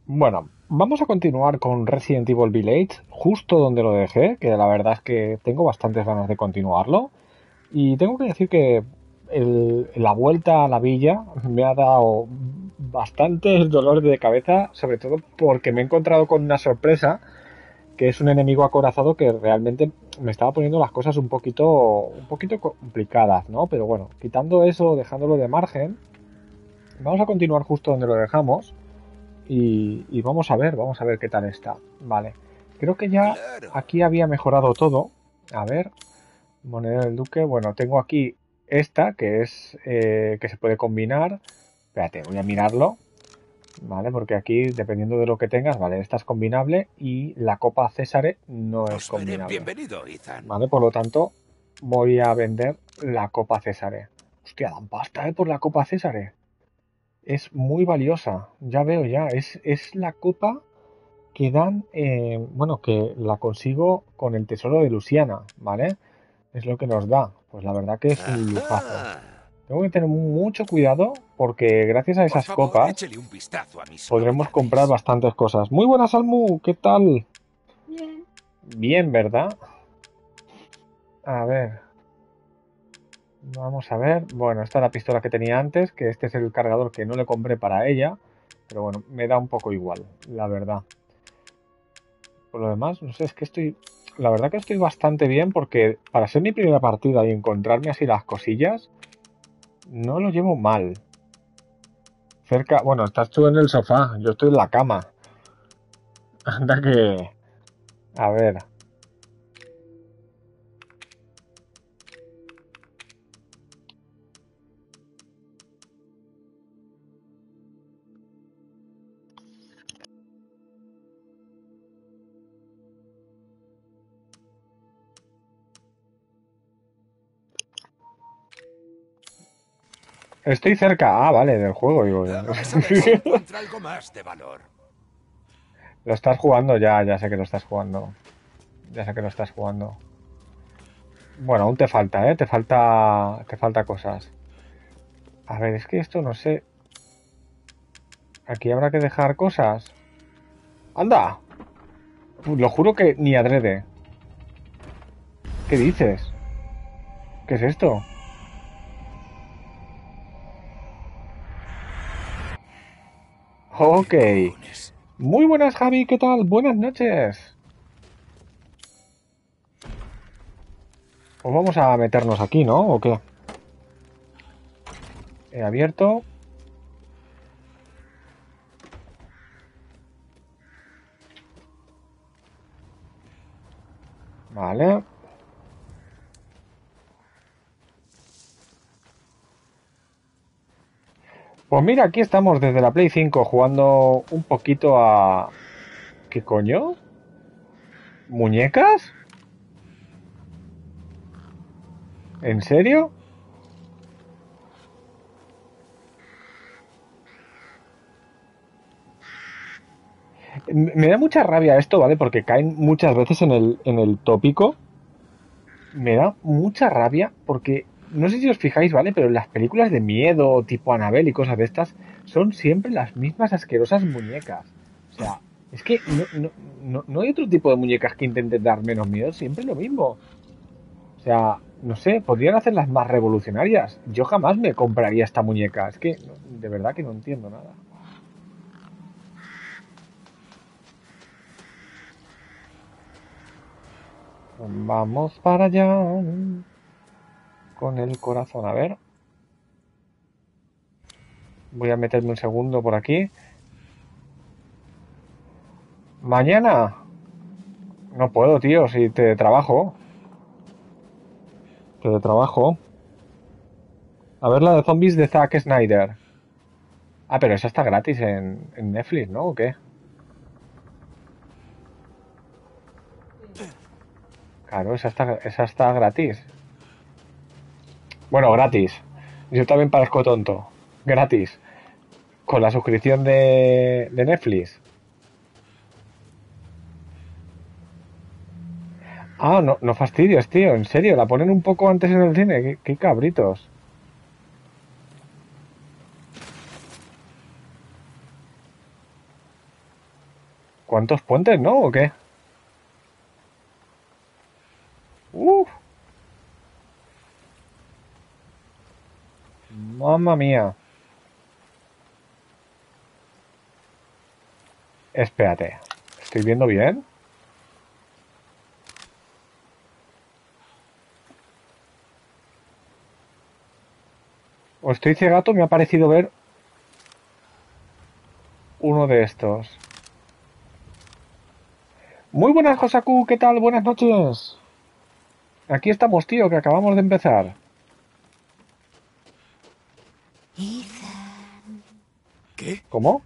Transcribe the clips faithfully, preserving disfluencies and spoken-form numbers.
Bueno, vamos a continuar con Resident Evil Village, justo donde lo dejé, que la verdad es que tengo bastantes ganas de continuarlo. Y tengo que decir que el- la vuelta a la villa me ha dado bastante dolor de cabeza, sobre todo porque me he encontrado con una sorpresa, que es un enemigo acorazado que realmente me estaba poniendo las cosas un poquito, un poquito complicadas, ¿no? Pero bueno, quitando eso, dejándolo de margen, vamos a continuar justo donde lo dejamos. Y, y vamos a ver, vamos a ver qué tal está. Vale. Creo que ya Claro. aquí había mejorado todo. A ver, moneda del duque. Bueno, tengo aquí esta que es eh, que se puede combinar. Espérate, voy a mirarlo. Vale, porque aquí, dependiendo de lo que tengas, vale, esta es combinable y la copa Césare no es Os veré. combinable. Bienvenido, Ethan. Vale, por lo tanto, voy a vender la copa Césare. Hostia, dan pasta, ¿eh? Por la copa Césare. Es muy valiosa. Ya veo, ya. Es, es la copa que dan, eh, bueno, que la consigo con el tesoro de Luciana, ¿vale? Es lo que nos da. Pues la verdad que es un lujazo. Ajá. Tengo que tener mucho cuidado porque gracias a Por esas favor, copas échele un vistazo a mis podremos comprar novedades. bastantes cosas. Muy buenas, Almu, ¿qué tal? Bien. Bien, ¿verdad? A ver, vamos a ver. Bueno, esta es la pistola que tenía antes, que este es el cargador que no le compré para ella. Pero bueno, me da un poco igual, la verdad. Por lo demás, no sé, es que estoy. La verdad que estoy bastante bien porque para ser mi primera partida y encontrarme así las cosillas, no lo llevo mal. Cerca, bueno, estás tú en el sofá, yo estoy en la cama. Anda que. A ver, estoy cerca. Ah, vale, del juego, digo. Vamos a ver si encuentra algo más de valor. Lo estás jugando ya, ya sé que lo estás jugando. Ya sé que lo estás jugando. Bueno, aún te falta, ¿eh? Te falta. Te falta cosas. A ver, es que esto no sé. Aquí habrá que dejar cosas. ¡Anda! Lo juro que ni adrede. ¿Qué dices? ¿Qué es esto? Ok. ¿Qué cojones? Muy buenas, Javi, ¿qué tal? Buenas noches. Pues vamos a meternos aquí, ¿no? ¿O qué? He abierto. Vale. Pues mira, aquí estamos desde la Play cinco jugando un poquito a... ¿Qué coño? ¿Muñecas? ¿En serio? M- Me da mucha rabia esto, ¿vale? Porque caen muchas veces en el, en el tópico. Me da mucha rabia porque no sé si os fijáis, ¿vale? Pero en las películas de miedo, tipo Annabelle y cosas de estas, son siempre las mismas asquerosas muñecas. O sea, es que no, no, no, no hay otro tipo de muñecas que intenten dar menos miedo, siempre lo mismo. O sea, no sé, podrían hacerlas más revolucionarias. Yo jamás me compraría esta muñeca. Es que no- de verdad que no entiendo nada. Vamos para allá con el corazón. A ver, voy a meterme un segundo por aquí. Mañana. No puedo, tío, si te trabajo. Te trabajo. A ver la de zombies de Zack Snyder. Ah, pero esa está gratis en, en Netflix, ¿no? ¿O qué? Sí. Claro, esa está, esa está gratis. Bueno, gratis. Yo también parezco tonto. Gratis. Con la suscripción de, de Netflix. Ah, no, no fastidies, tío. En serio, la ponen un poco antes en el cine. Qué, qué cabritos. ¿Cuántos puentes, no? ¿O qué? Uf. Mamma mía. Espérate. ¿Estoy viendo bien? O estoy cegato, me ha parecido ver uno de estos. Muy buenas, Josaku, ¿qué tal? Buenas noches. Aquí estamos, tío, que acabamos de empezar. Ethan. ¿Qué? ¿Cómo?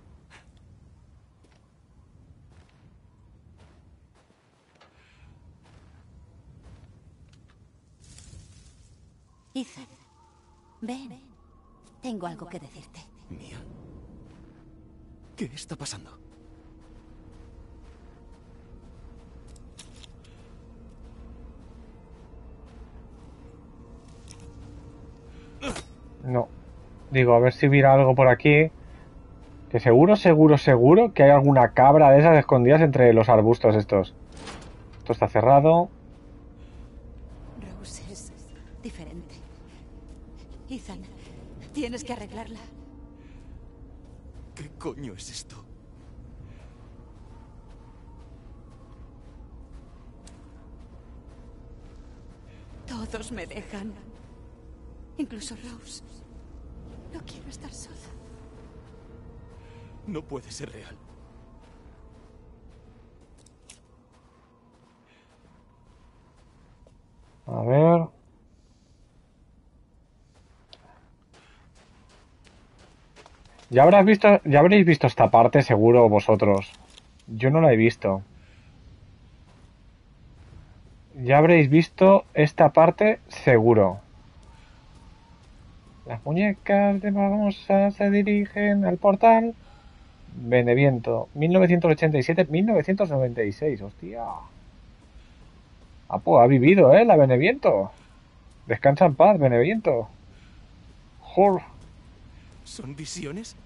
Ethan, ven. Tengo algo que decirte. ¿Mía? ¿Qué está pasando? No. Digo, a ver si hubiera algo por aquí. Que seguro, seguro, seguro que hay alguna cabra de esas escondidas entre los arbustos estos. Esto está cerrado. Rose es diferente. Ethan, tienes que arreglarla. ¿Qué coño es esto? Todos me dejan. Incluso Rose. No quiero estar sola. No puede ser real. A ver. Ya habrás visto, ya habréis visto esta parte seguro vosotros. Yo no la he visto. Ya habréis visto esta parte seguro. Las muñecas de Babosa se dirigen al portal. Beneviento, mil novecientos ochenta y siete, mil novecientos noventa y seis, hostia. Ah, pues ha vivido, ¿eh? La Beneviento. Descansa en paz, Beneviento. Jor. ¿Son visiones?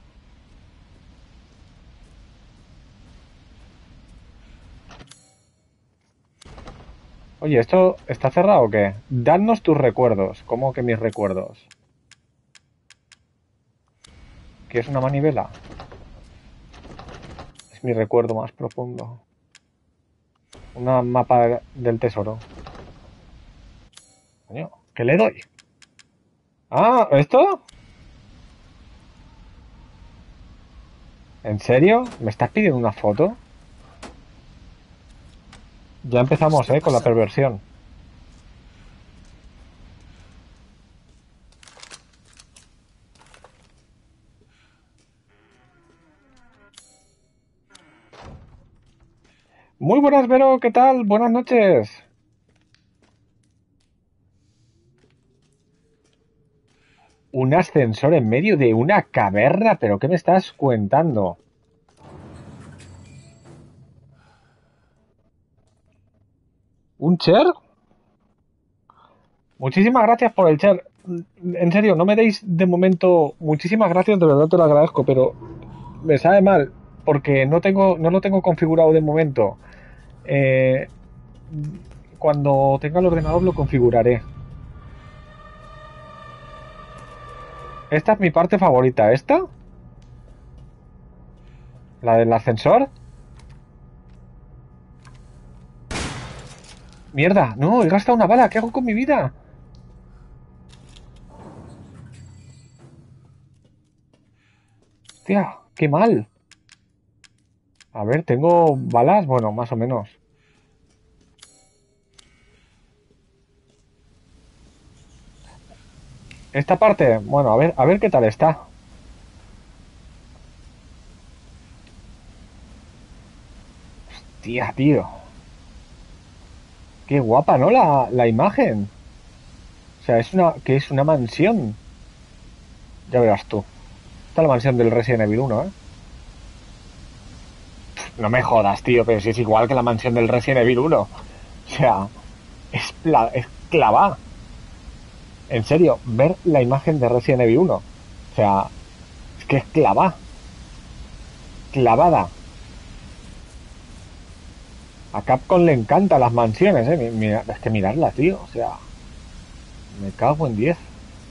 Oye, ¿esto está cerrado o qué? Dadnos tus recuerdos. ¿Cómo que mis recuerdos? ¿Qué es una manivela? Es mi recuerdo más profundo. Una mapa del tesoro. Coño, ¿qué le doy? Ah, ¿esto? ¿En serio? ¿Me estás pidiendo una foto? Ya empezamos, eh, con la perversión. Muy buenas, Vero, ¿qué tal? Buenas noches. Un ascensor en medio de una caverna, ¿pero qué me estás contando? ¿Un Cher? Muchísimas gracias por el Cher. En serio, no me deis de momento. Muchísimas gracias, de verdad te lo agradezco, pero me sabe mal porque no tengo, no lo tengo configurado de momento. Eh, cuando tenga el ordenador lo configuraré. Esta es mi parte favorita. ¿Esta? ¿La del ascensor? Mierda, no, he gastado una bala. ¿Qué hago con mi vida? Hostia, qué mal. A ver, ¿tengo balas? Bueno, más o menos. Esta parte, bueno, a ver, a ver qué tal está. Hostia, tío. Qué guapa, ¿no? La, la imagen. O sea, es una, que es una mansión. Ya verás tú. Esta es la mansión del Resident Evil uno, ¿eh? No me jodas, tío, pero si es igual que la mansión del Resident Evil uno. O sea, es, pla- es clavada. En serio, ver la imagen de Resident Evil uno. O sea, es que es clavada. Clavada. A Capcom le encantan las mansiones, eh. Mi- Mira, es que mirarla, tío. O sea, me cago en diez.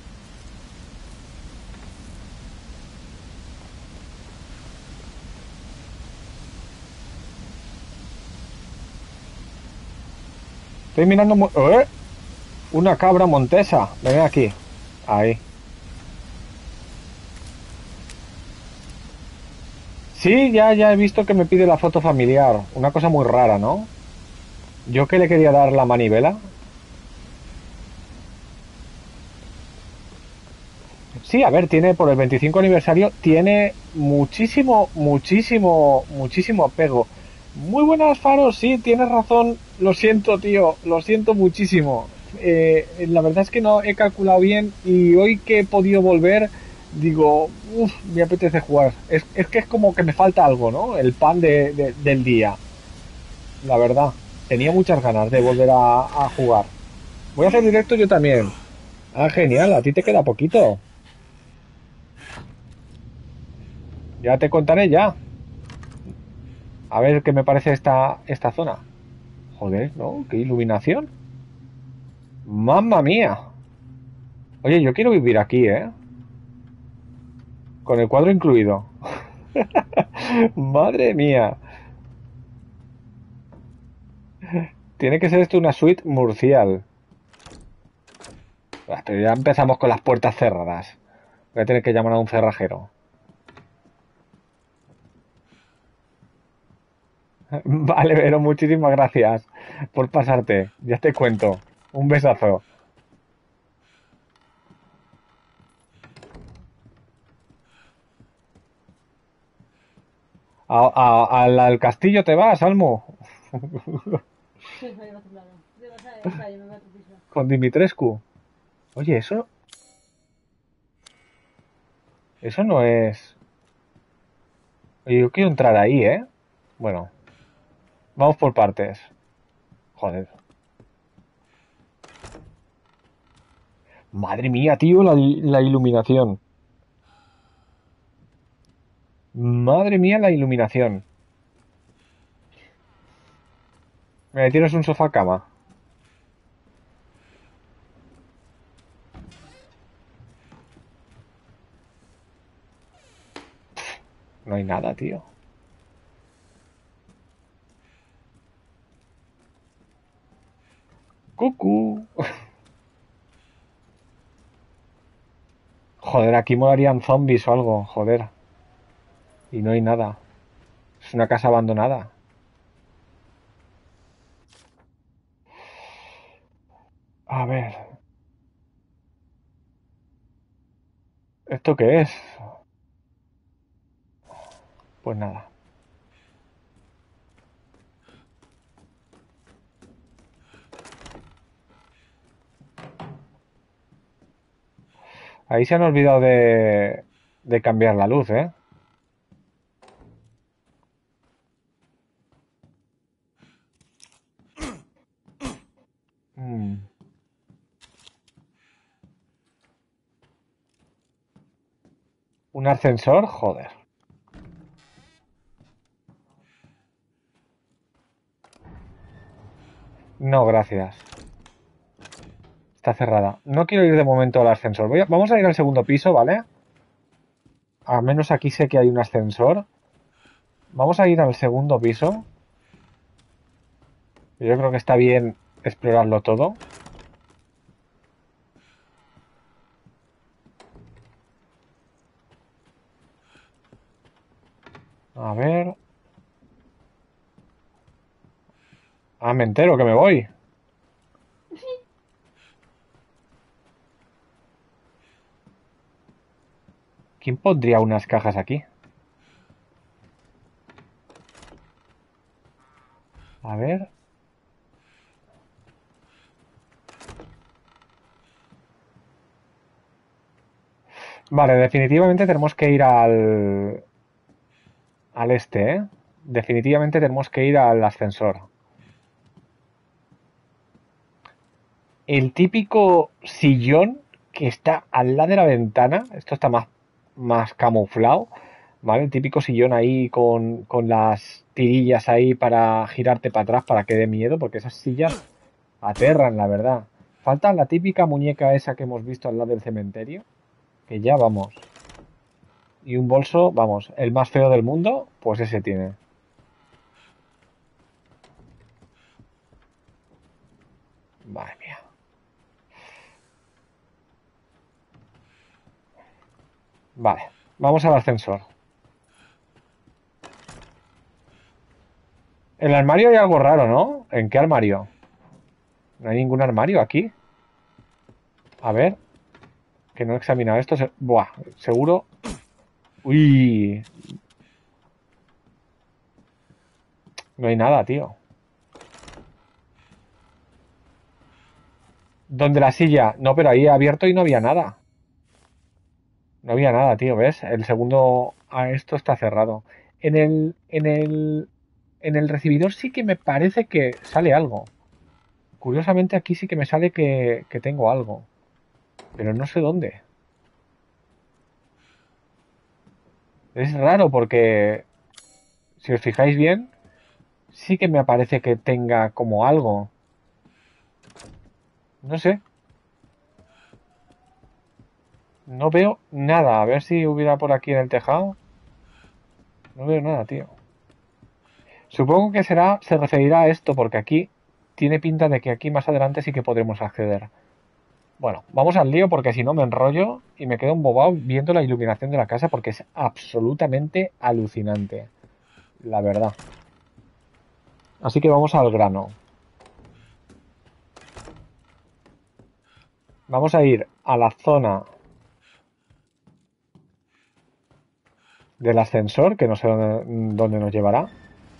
Estoy mirando... mu- ¡Eh! Una cabra montesa. Ven aquí. Ahí. Sí, ya, ya he visto que me pide la foto familiar. Una cosa muy rara, ¿no? Yo que le quería dar la manivela. Sí, a ver, tiene por el veinticinco aniversario, tiene muchísimo, muchísimo, muchísimo apego. Muy buenas, Faros, sí, tienes razón. Lo siento, tío, lo siento muchísimo. Eh, la verdad es que no he calculado bien y hoy que he podido volver, digo, uff, me apetece jugar. Es, es que es como que me falta algo, ¿no? El pan de, de- del día, la verdad. Tenía muchas ganas de volver a, a jugar. Voy a hacer directo yo también. Ah, genial, a ti te queda poquito. Ya te contaré ya. A ver qué me parece esta, esta zona. Joder, ¿no? Qué iluminación. Mamma mía. Oye, yo quiero vivir aquí, ¿eh? Con el cuadro incluido. Madre mía. Tiene que ser esto una suite murcial. Ah, pero ya empezamos con las puertas cerradas. Voy a tener que llamar a un cerrajero. Vale, pero muchísimas gracias por pasarte. Ya te cuento. Un besazo. A- a- al, al castillo te vas, Almo. Sí, me voy a otro lado. Te vas a la calle, me voy a otro piso. Con Dimitrescu. Oye, eso, eso no es. Oye, yo quiero entrar ahí, ¿eh? Bueno, vamos por partes. Joder. Madre mía, tío, la, la iluminación. Madre mía, la iluminación. Me tienes un sofá cama. No hay nada, tío. Cucú. Joder, aquí molarían zombies o algo, joder. Y no hay nada. Es una casa abandonada. A ver, ¿esto qué es? Pues nada. Ahí se han olvidado de, de cambiar la luz, ¿eh? Mm, ¿Un ascensor? Joder. No, gracias. Está cerrada. No quiero ir de momento al ascensor. Voy a- vamos a ir al segundo piso, ¿vale? Al menos aquí sé que hay un ascensor. Vamos a ir al segundo piso. Yo creo que está bien explorarlo todo. A ver. Ah, me entero que me voy. ¿Quién pondría unas cajas aquí? A ver. Vale, definitivamente tenemos que ir al... al este, ¿eh? Definitivamente tenemos que ir al ascensor. El típico sillón que está al lado de la ventana. Esto está más, más camuflado. ¿vale? El típico sillón ahí con, con las tirillas ahí para girarte para atrás para que dé miedo, porque esas sillas aterran, la verdad. Falta la típica muñeca esa que hemos visto al lado del cementerio, que ya vamos. Y un bolso, vamos, el más feo del mundo, pues ese tiene. Madre mía. Vale, vamos al ascensor. En el armario hay algo raro, ¿no? ¿En qué armario? No hay ningún armario aquí. A ver, que no he examinado esto. Se... Buah, seguro. Uy. No hay nada, tío. ¿Dónde la silla? No, pero ahí he abierto y no había nada. No había nada, tío, ¿ves? El segundo a esto está cerrado. En el, en el, en el recibidor sí que me parece que sale algo. Curiosamente aquí sí que me sale que, que tengo algo. Pero no sé dónde. Es raro porque, si os fijáis bien, sí que me aparece que tenga como algo. No sé. No veo nada. A ver si hubiera por aquí en el tejado. No veo nada, tío. Supongo que será, se referirá a esto porque aquí tiene pinta de que aquí más adelante sí que podremos acceder. Bueno, vamos al lío porque si no me enrollo y me quedo embobado viendo la iluminación de la casa porque es absolutamente alucinante. La verdad. Así que vamos al grano. Vamos a ir a la zona del ascensor, que no sé dónde, dónde nos llevará.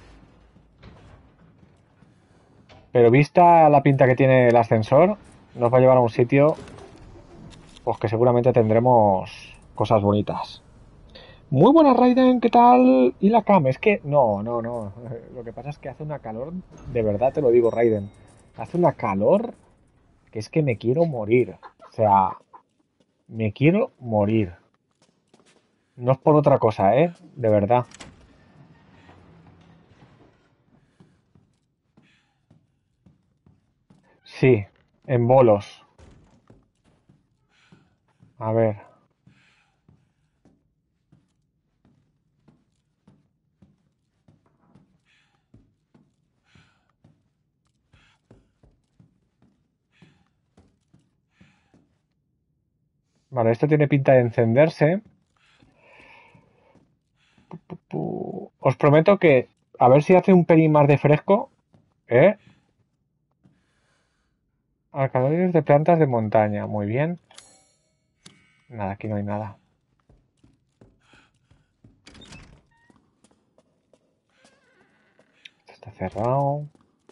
Pero vista la pinta que tiene el ascensor, nos va a llevar a un sitio pues que seguramente tendremos cosas bonitas. Muy buenas, Raiden, ¿qué tal? Y la cam, es que no, no, no. Lo que pasa es que hace una calor, de verdad te lo digo, Raiden. Hace una calor que es que me quiero morir. O sea, me quiero morir. No es por otra cosa, ¿eh? De verdad. Sí, en bolos. A ver. Vale, esto tiene pinta de encenderse. Os prometo que a ver si hace un pelín más de fresco, ¿eh? Alcaloides de plantas de montaña, muy bien. Nada, aquí no hay nada. Esto está cerrado.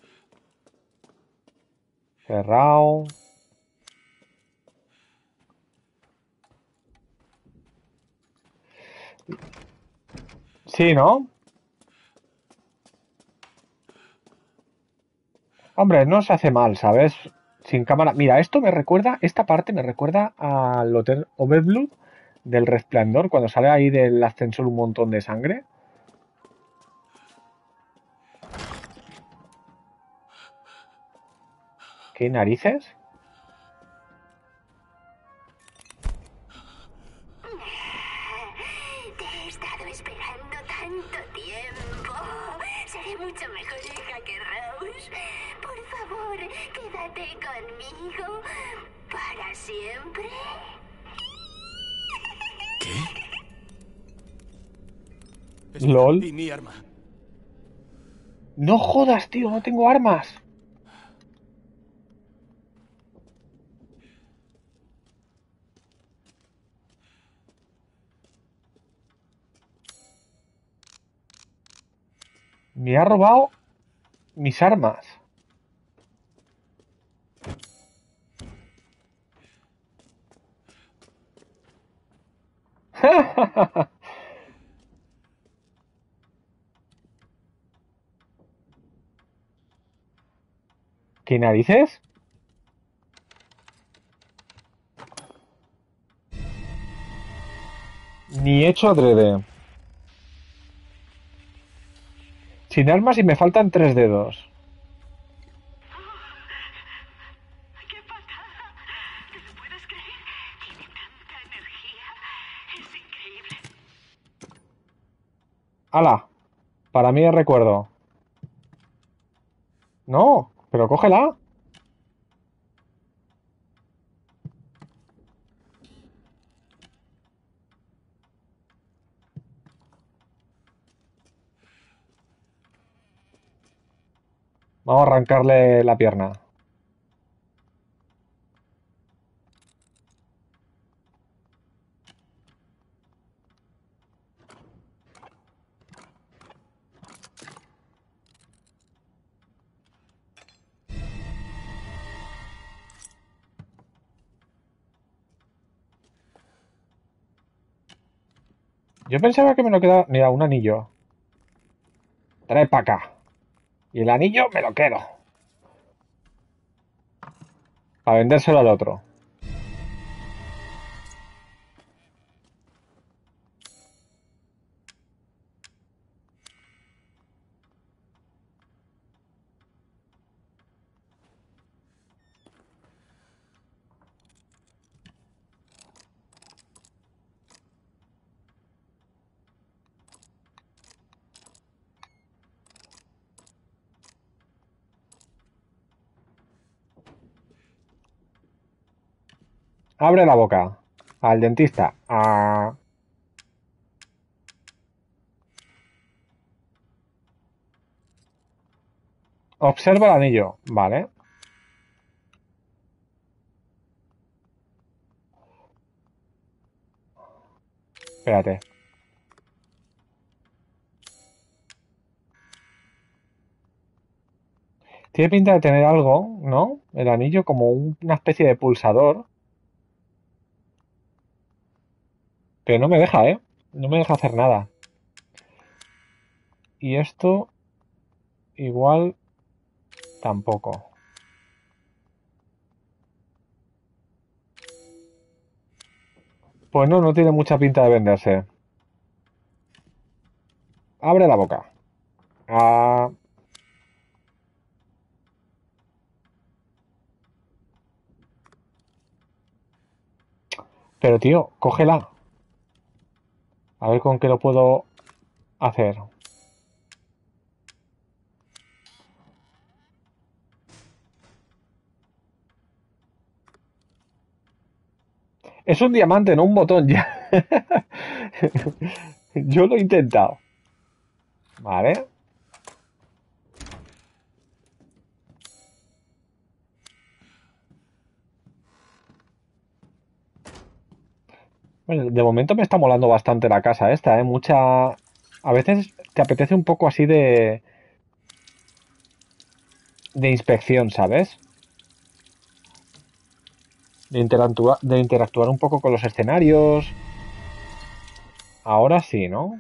Cerrado. Sí, ¿no? Hombre, no se hace mal, ¿sabes? Sin cámara. Mira, esto me recuerda, esta parte me recuerda al Hotel Overblood del Resplandor, cuando sale ahí del ascensor un montón de sangre. ¿Qué narices? Te he estado esperando tanto tiempo. Seré mucho mejor hija que Rose. Por favor, quédate conmigo para siempre. ¿Qué? Espera, LOL. ¿y mi arma? No jodas, tío, no tengo armas. Me ha robado mis armas. ¿Qué narices? Ni hecho adrede. Sin armas y me faltan tres dedos. ¡Qué patada! ¿Te lo puedes creer? Tiene tanta energía. Es increíble. ¡Hala! Para mí es recuerdo. No, pero cógela. Vamos a arrancarle la pierna. Yo pensaba que me lo quedaba... Mira, un anillo. Trae para acá. Y el anillo me lo quedo. Para vendérselo al otro. Abre la boca. Al dentista. Ah. Observa el anillo. Vale. Espérate. Tiene pinta de tener algo, ¿no? El anillo como un- una especie de pulsador. Pero no me deja, ¿eh? No me deja hacer nada. Y esto igual tampoco. Pues no, no tiene mucha pinta de venderse. Abre la boca. Ah. Pero tío, cógela. A ver con qué lo puedo hacer. Es un diamante, no un botón ya. Yo lo he intentado. Vale. Bueno, de momento me está molando bastante la casa esta, ¿eh? Mucha... A veces te apetece un poco así de... de inspección, ¿sabes? De interactuar, de interactuar un poco con los escenarios. Ahora sí, ¿no?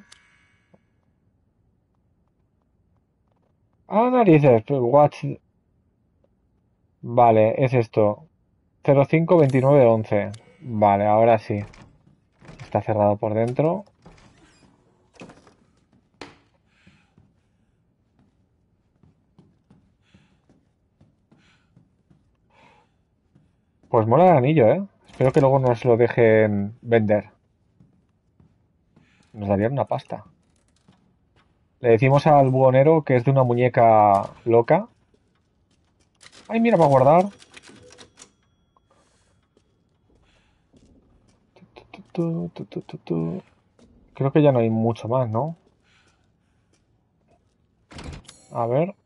Ah, narices, pues, watch. Vale, es esto. cero cinco veintinueve once. Vale, ahora sí. Está cerrado por dentro. Pues mola el anillo, ¿eh? Espero que luego nos lo dejen vender. Nos darían una pasta. Le decimos al buhonero que es de una muñeca loca. Ay, mira, para guardar. Tu, tu, tu, tu, tu. Creo que ya no hay mucho más, ¿no? A ver.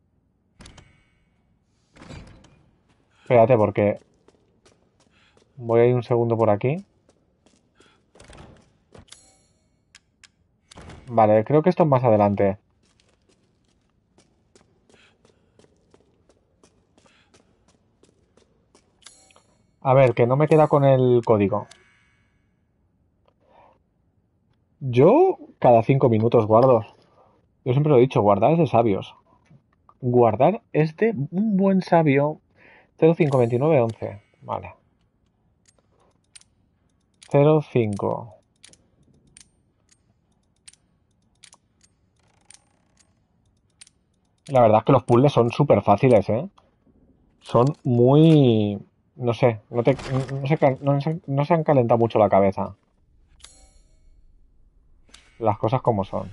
Espérate, porque voy a ir un segundo por aquí. Vale, creo que esto es más adelante. A ver, que no me queda con el código. Yo cada cinco minutos guardo. Yo siempre lo he dicho, guardar es de sabios. Guardar es de un buen sabio. cero cinco veintinueve once. Vale. cero cinco. La verdad es que los puzzles son súper fáciles, ¿eh? Son muy... No sé, no, te, no, se, cal- no, se, no se han calentado mucho la cabeza. Las cosas como son.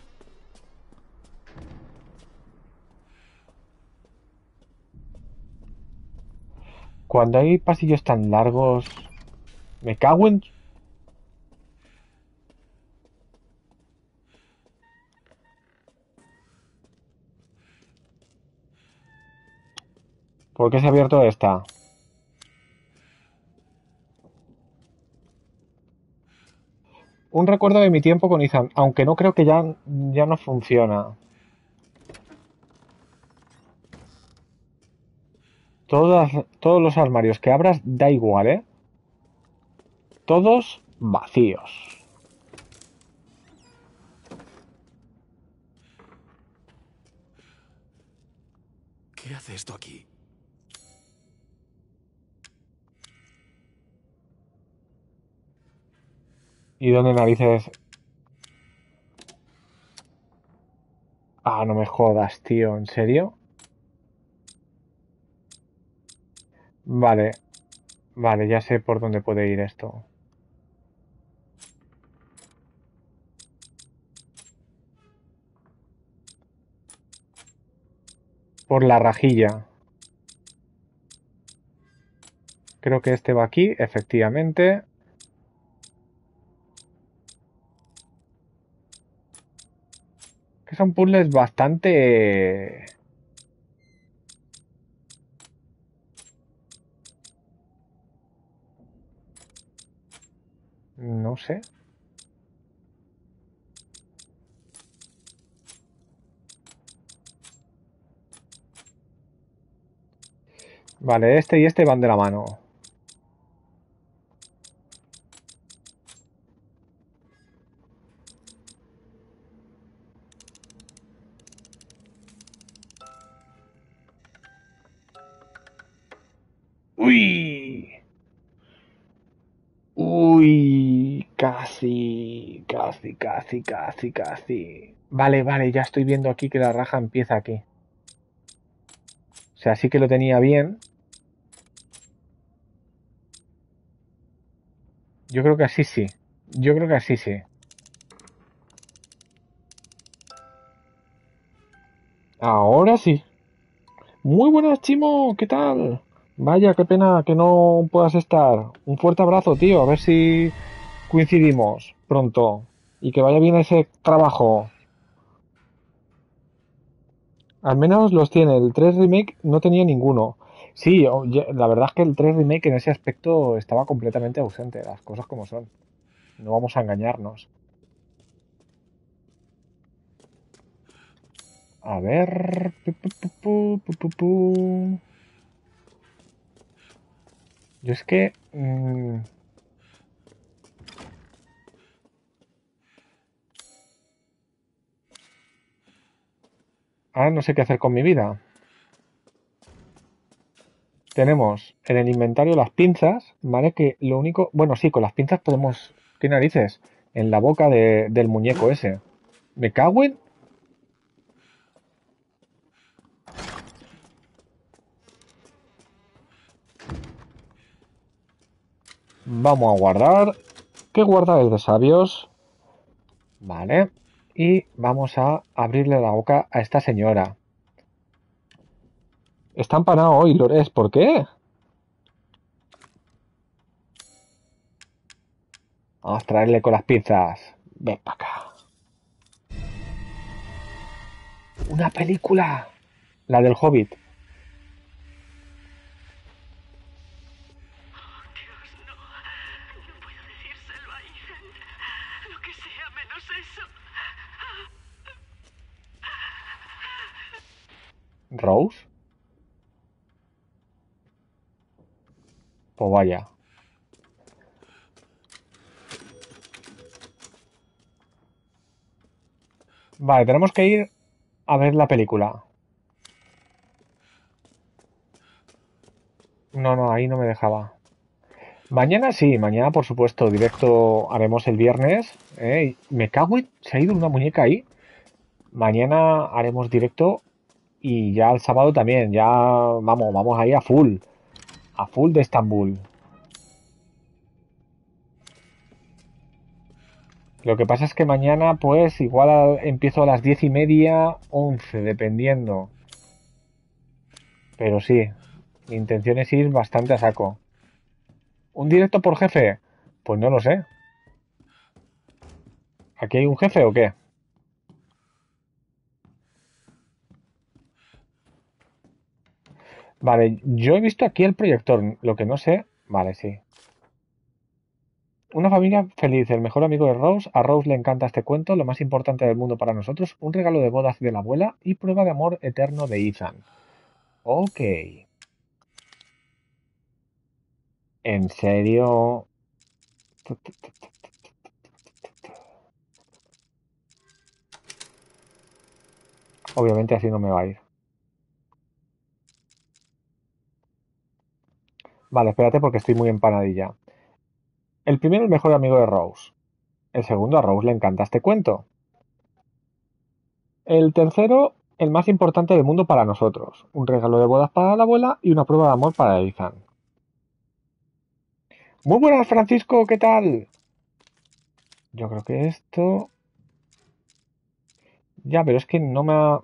Cuando hay pasillos tan largos... Me cago en... ¿Por qué se ha abierto esta? Un recuerdo de mi tiempo con Ethan, aunque no creo que ya, ya no funciona. Todas, todos los armarios que abras da igual, ¿eh? Todos vacíos. ¿Qué hace esto aquí? ¿Y dónde narices? Ah, no me jodas, tío, ¿en serio? Vale, vale, ya sé por dónde puede ir esto. Por la rajilla. Creo que este va aquí, efectivamente. Que son puzzles bastante... No sé. Vale, este y este van de la mano. ¡Uy! Uy, casi, casi, casi, casi, casi. Vale, vale, ya estoy viendo aquí que la raja empieza aquí. O sea, sí que lo tenía bien. Yo creo que así sí. Yo creo que así sí. Ahora sí. Muy buenas, Chimo, ¿qué tal? Vaya, qué pena que no puedas estar. Un fuerte abrazo, tío. A ver si coincidimos pronto. Y que vaya bien ese trabajo. Al menos los tiene. El tres Remake no tenía ninguno. Sí, oye, la verdad es que el tres Remake en ese aspecto estaba completamente ausente. Las cosas como son. No vamos a engañarnos. A ver... pu, pu, pu, pu, pu, pu, pu. Yo es que... mmm, ahora no sé qué hacer con mi vida. Tenemos en el inventario las pinzas, ¿vale? Que lo único... Bueno, sí, con las pinzas podemos... ¿Qué narices? En la boca de- del muñeco ese. ¿Me cago en...? Vamos a guardar. ¿Qué guarda es de sabios? Vale. Y vamos a abrirle la boca a esta señora. Está empanado hoy, Lores. ¿Por qué? Vamos a traerle con las pinzas. Ven para acá. Una película. La del Hobbit. Lo que sea menos eso. ¿Rose? Pues vaya. Vale, tenemos que ir a ver la película. No, no, ahí no me dejaba. Mañana sí, mañana por supuesto, directo haremos el viernes. ¿Eh? Me cago en... ¿Se ha ido una muñeca ahí? Mañana haremos directo Y ya el sábado también, ya vamos, vamos ahí a full. A full de Estambul. Lo que pasa es que mañana, pues, igual a- empiezo a las diez y media, once, dependiendo. Pero sí, mi intención es ir bastante a saco. ¿Un directo por jefe? Pues no lo sé. ¿Aquí hay un jefe o qué? Vale, yo he visto aquí el proyector, lo que no sé. Vale, sí. Una familia feliz, el mejor amigo de Rose. A Rose le encanta este cuento, lo más importante del mundo para nosotros. Un regalo de bodas de la abuela y prueba de amor eterno de Ethan. Ok. ¿En serio? Obviamente así no me va a ir. Vale, espérate porque estoy muy empanadilla. El primero, el mejor amigo de Rose. El segundo, a Rose le encanta este cuento. El tercero, el más importante del mundo para nosotros. Un regalo de bodas para la abuela y una prueba de amor para Ethan. Muy buenas, Francisco, ¿qué tal? Yo creo que esto... Ya, pero es que no me ha...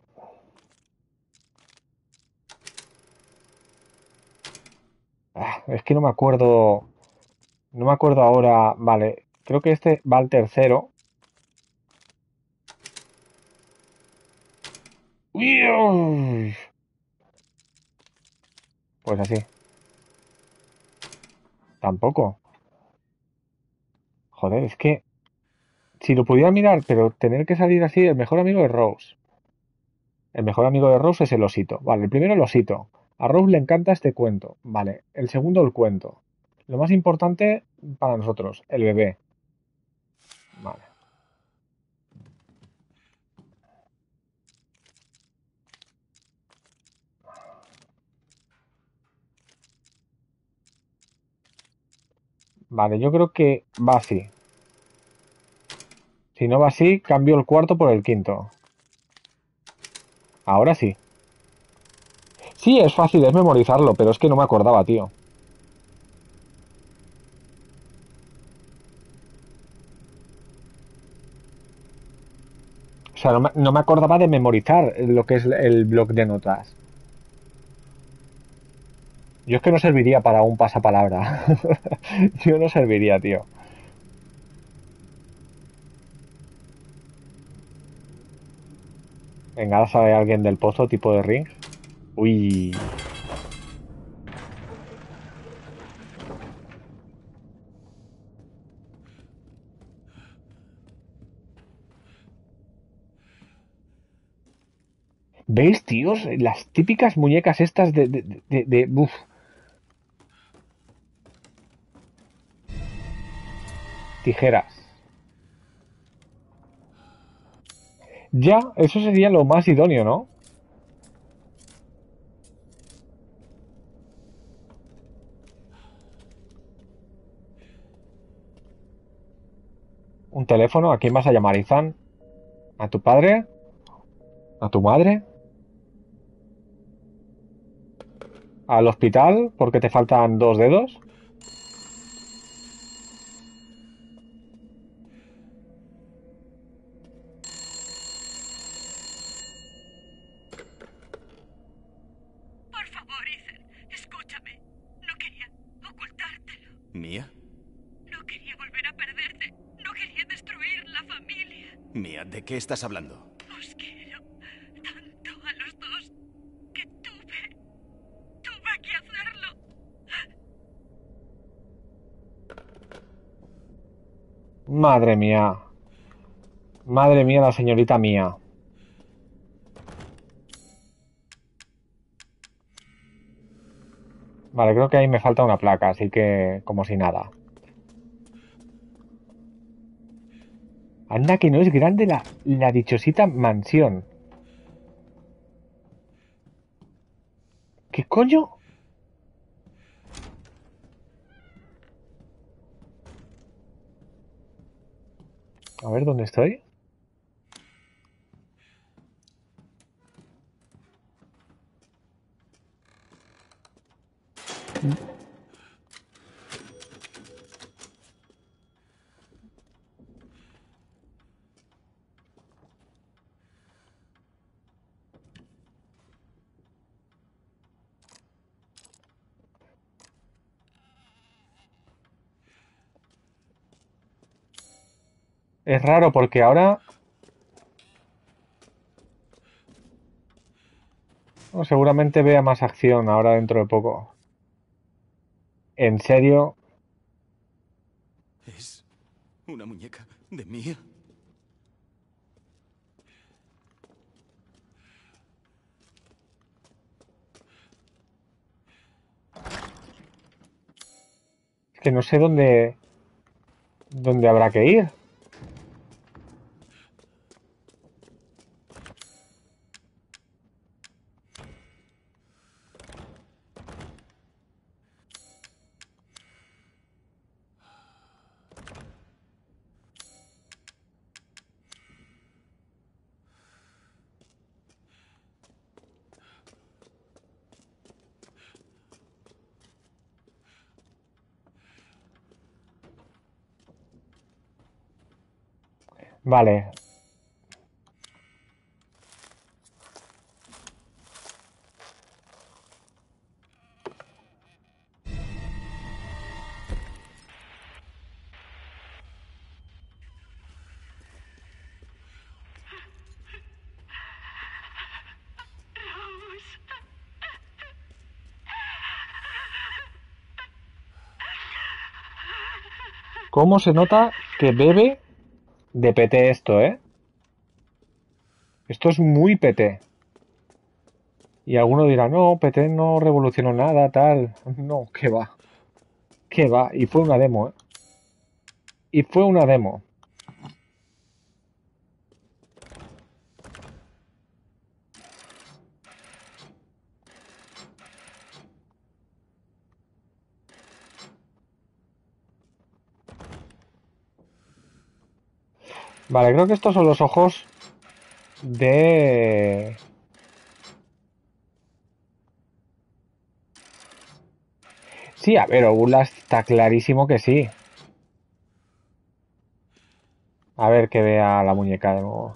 Ah, es que no me acuerdo... No me acuerdo ahora... Vale, creo que este va al tercero. Uy, pues así. Tampoco. Joder, es que... Si lo pudiera mirar, pero tener que salir así, el mejor amigo de Rose. El mejor amigo de Rose es el osito. Vale, el primero el osito. A Rose le encanta este cuento. Vale, el segundo el cuento. Lo más importante para nosotros, el bebé. Vale. Vale, yo creo que va así. Si no va así, cambio el cuarto por el quinto. Ahora sí. Sí, es fácil, es memorizarlo, pero es que no me acordaba, tío. O sea, no me, no me acordaba de memorizar lo que es el bloc de notas. Yo es que no serviría para un pasapalabra. Yo no serviría, tío. Venga, ahora sale alguien del pozo, tipo de ring. Uy. ¿Veis, tíos? Las típicas muñecas estas de... de, de, de- uf. Tijeras. Ya, eso sería lo más idóneo, ¿no? Un teléfono, ¿a quién vas a llamar, Izan? ¿A tu padre? ¿A tu madre? ¿Al hospital porque te faltan dos dedos? Por favor, Ethan, escúchame. No quería ocultártelo. ¿Mía? No quería volver a perderte. No quería destruir la familia. Mía, ¿de qué estás hablando? Os quiero tanto a los dos que tuve, tuve que hacerlo. Madre mía. Madre mía, la señorita mía. Vale, creo que ahí me falta una placa, así que como si nada. Anda que no es grande la, la dichosita mansión. ¿Qué coño? A ver, ¿dónde estoy? Es raro porque ahora... oh, seguramente vea más acción ahora dentro de poco. ¿En serio? ¿Es una muñeca de Mía? Es que no sé dónde... dónde habrá que ir. Vale. ¿Cómo se nota que bebe de P T esto, eh? Esto es muy P T. Y alguno dirá, no, P T no revolucionó nada, tal. No, que va. Que va. Y fue una demo, eh. Y fue una demo. Vale, creo que estos son los ojos de... Sí, a ver, Oblast está clarísimo que sí. A ver que vea la muñeca de nuevo.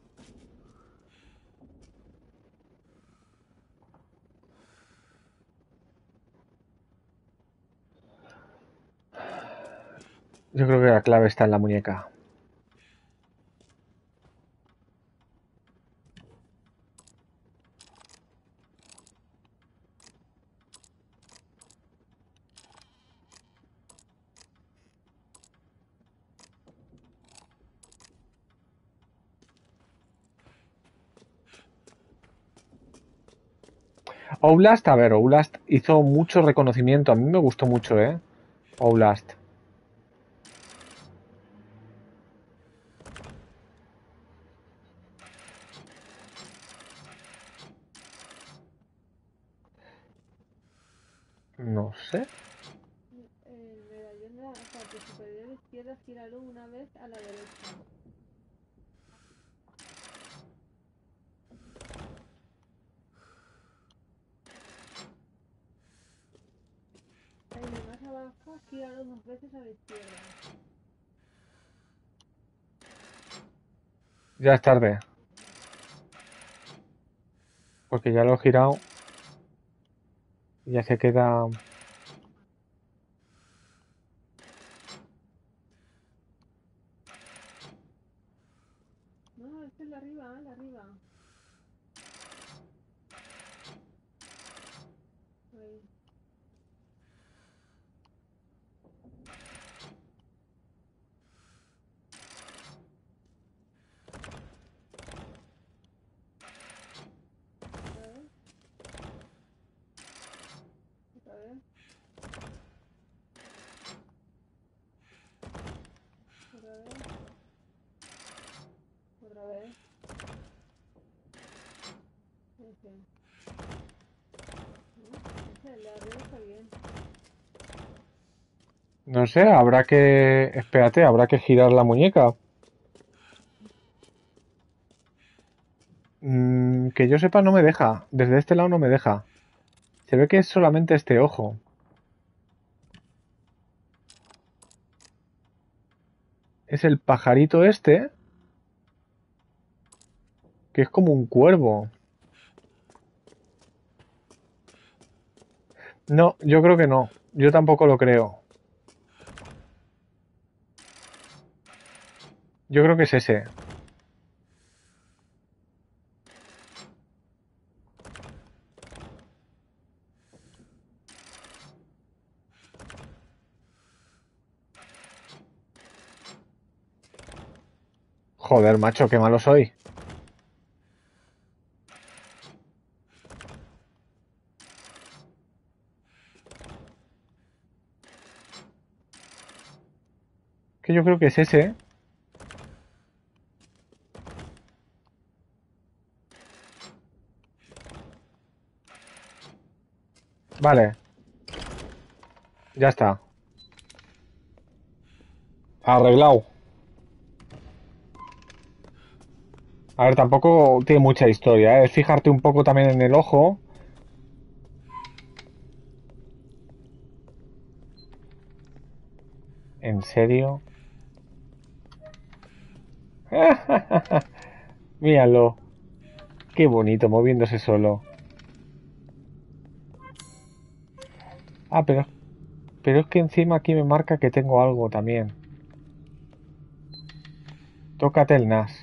Yo creo que la clave está en la muñeca. Oblast, a ver, Oblast hizo mucho reconocimiento. A mí me gustó mucho, ¿eh? Oblast. No sé. El medallón de la parte superior izquierda, gíralo una vez a la derecha. El de más abajo, gíralo dos veces a la izquierda. Ya es tarde. Porque ya lo he girado. Y ya se queda... No, este es la arriba, la arriba. Ahí. Otra vez. Otra vez. Otra vez. Otra vez. Ese. ¿No? Ese, el de arriba está bien. No sé, habrá que... Espérate, habrá que girar la muñeca. Mm, que yo sepa no me deja. Desde este lado no me deja. Se ve que es solamente este ojo. Es el pajarito este. Que es como un cuervo. No, yo creo que no. Yo tampoco lo creo. Yo creo que es ese. Joder, macho, qué malo soy. Que yo creo que es ese, ¿eh? Vale, ya está. Arreglado. A ver, tampoco tiene mucha historia, ¿eh? Es fijarte un poco también en el ojo. ¿En serio? Míralo. Qué bonito, moviéndose solo. Ah, pero, pero es que encima aquí me marca que tengo algo también. Tócate el nas.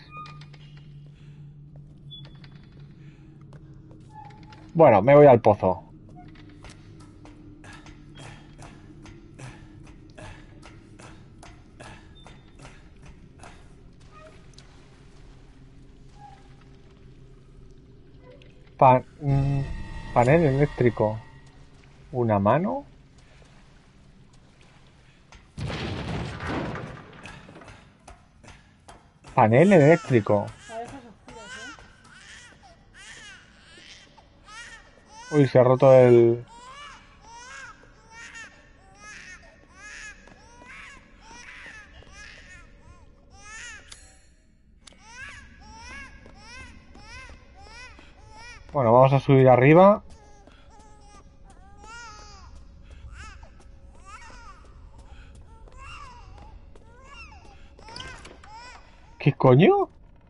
Bueno, me voy al pozo. Pa- mm, panel eléctrico. ¿Una mano? Panel eléctrico. Cabezas oscuras, ¿eh? Uy, se ha roto el... Bueno, vamos a subir arriba. ¿Qué coño?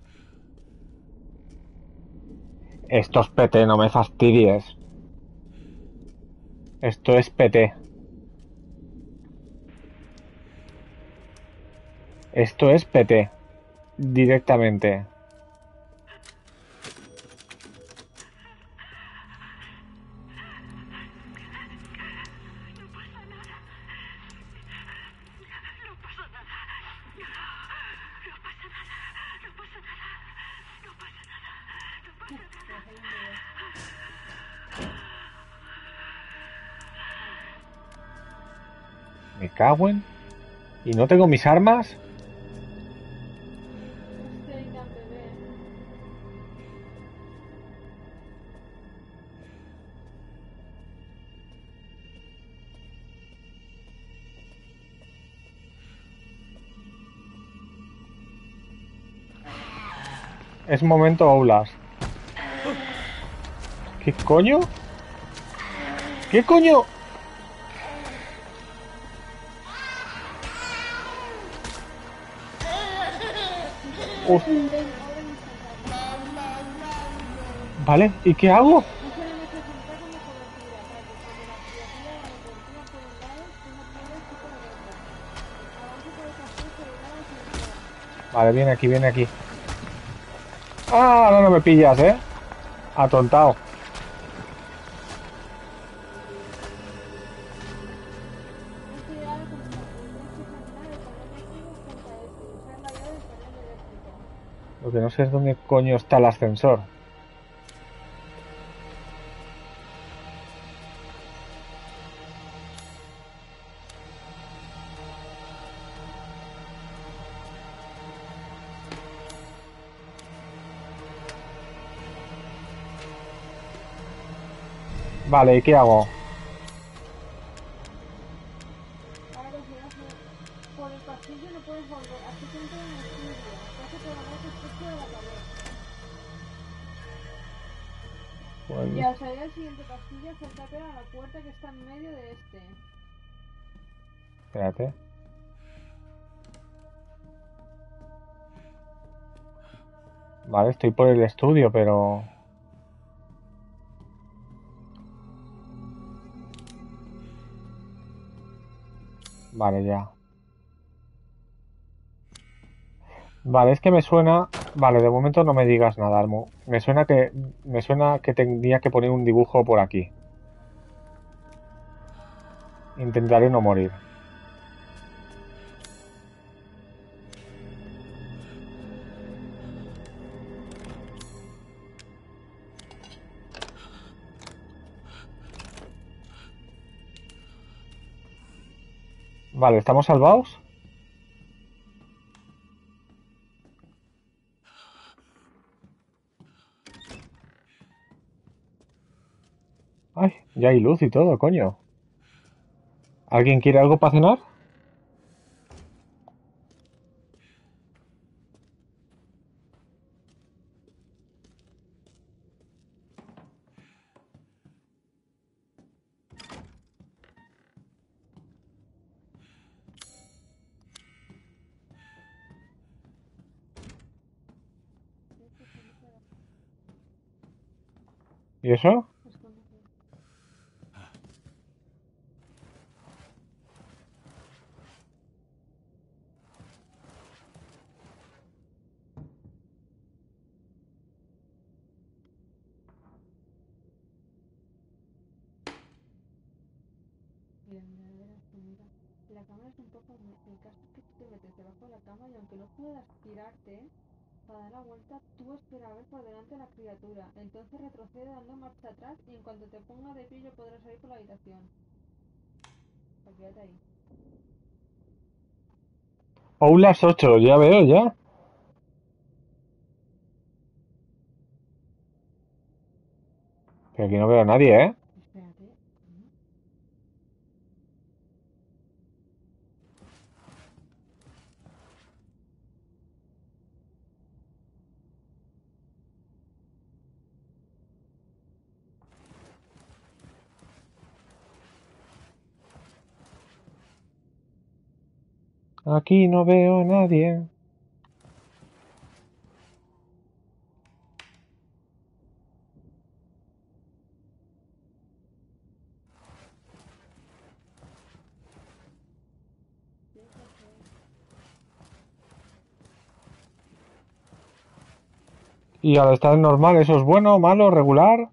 Esto es P T, no me fastidies. Esto es P T. Esto es P T. Directamente. Me cago en... ¿Y no tengo mis armas? Este Ian bebé. Es momento Oulas. ¿Qué coño? ¿Qué coño? Uf, Ven, ahora me salta. vale, ¿y qué hago? No suelen necesitar como cobertura para que cuando la criatura la cobertura por un lado, tú no puedes ir por el otro. Avance por el castillo por un lado sin entrar. Vale, viene aquí, viene aquí. Ah, no, no me pillas, ¿eh? Atontado. Tienes que llegar a conectar tienes que examinar el panel eléctrico junto a este y usar la llave del panel eléctrico. Lo que no sé es dónde coño está el ascensor. Vale, ¿y qué hago? Ahora si haces por el pasillo no puedes volver, así que entra en el estudio. Pasa por la parte estrecha de la pared. Pues, Y al salir al siguiente pasillo, acércate a la puerta que está en medio de este. espérate. Vale, estoy por el estudio, pero... Vale, ya. Vale, es que me suena... Vale, de momento no me digas nada, Almo. Me suena que... Me suena que tendría que poner un dibujo por aquí. Intentaré no morir. Vale, ¿estamos salvados? Ay, ya hay luz y todo, coño. ¿Alguien quiere algo para cenar? ¿Y eso? Escóndete. Mira, mira, de veras que mira. La cámara es un poco... El caso es que tú te metes debajo de la cama y aunque no puedas tirarte para dar la vuelta, tú espera a ver por delante a la criatura. Entonces retrocede dando marcha atrás y en cuanto te ponga de pie yo podrás salir por la habitación. Pues quédate ahí. O las ocho, ya veo, ya. Pero aquí no veo a nadie, ¿eh? Espérate. ¿no? Aquí no veo a nadie. Tienes que hacer... Y al estar normal, ¿eso es bueno, malo, regular?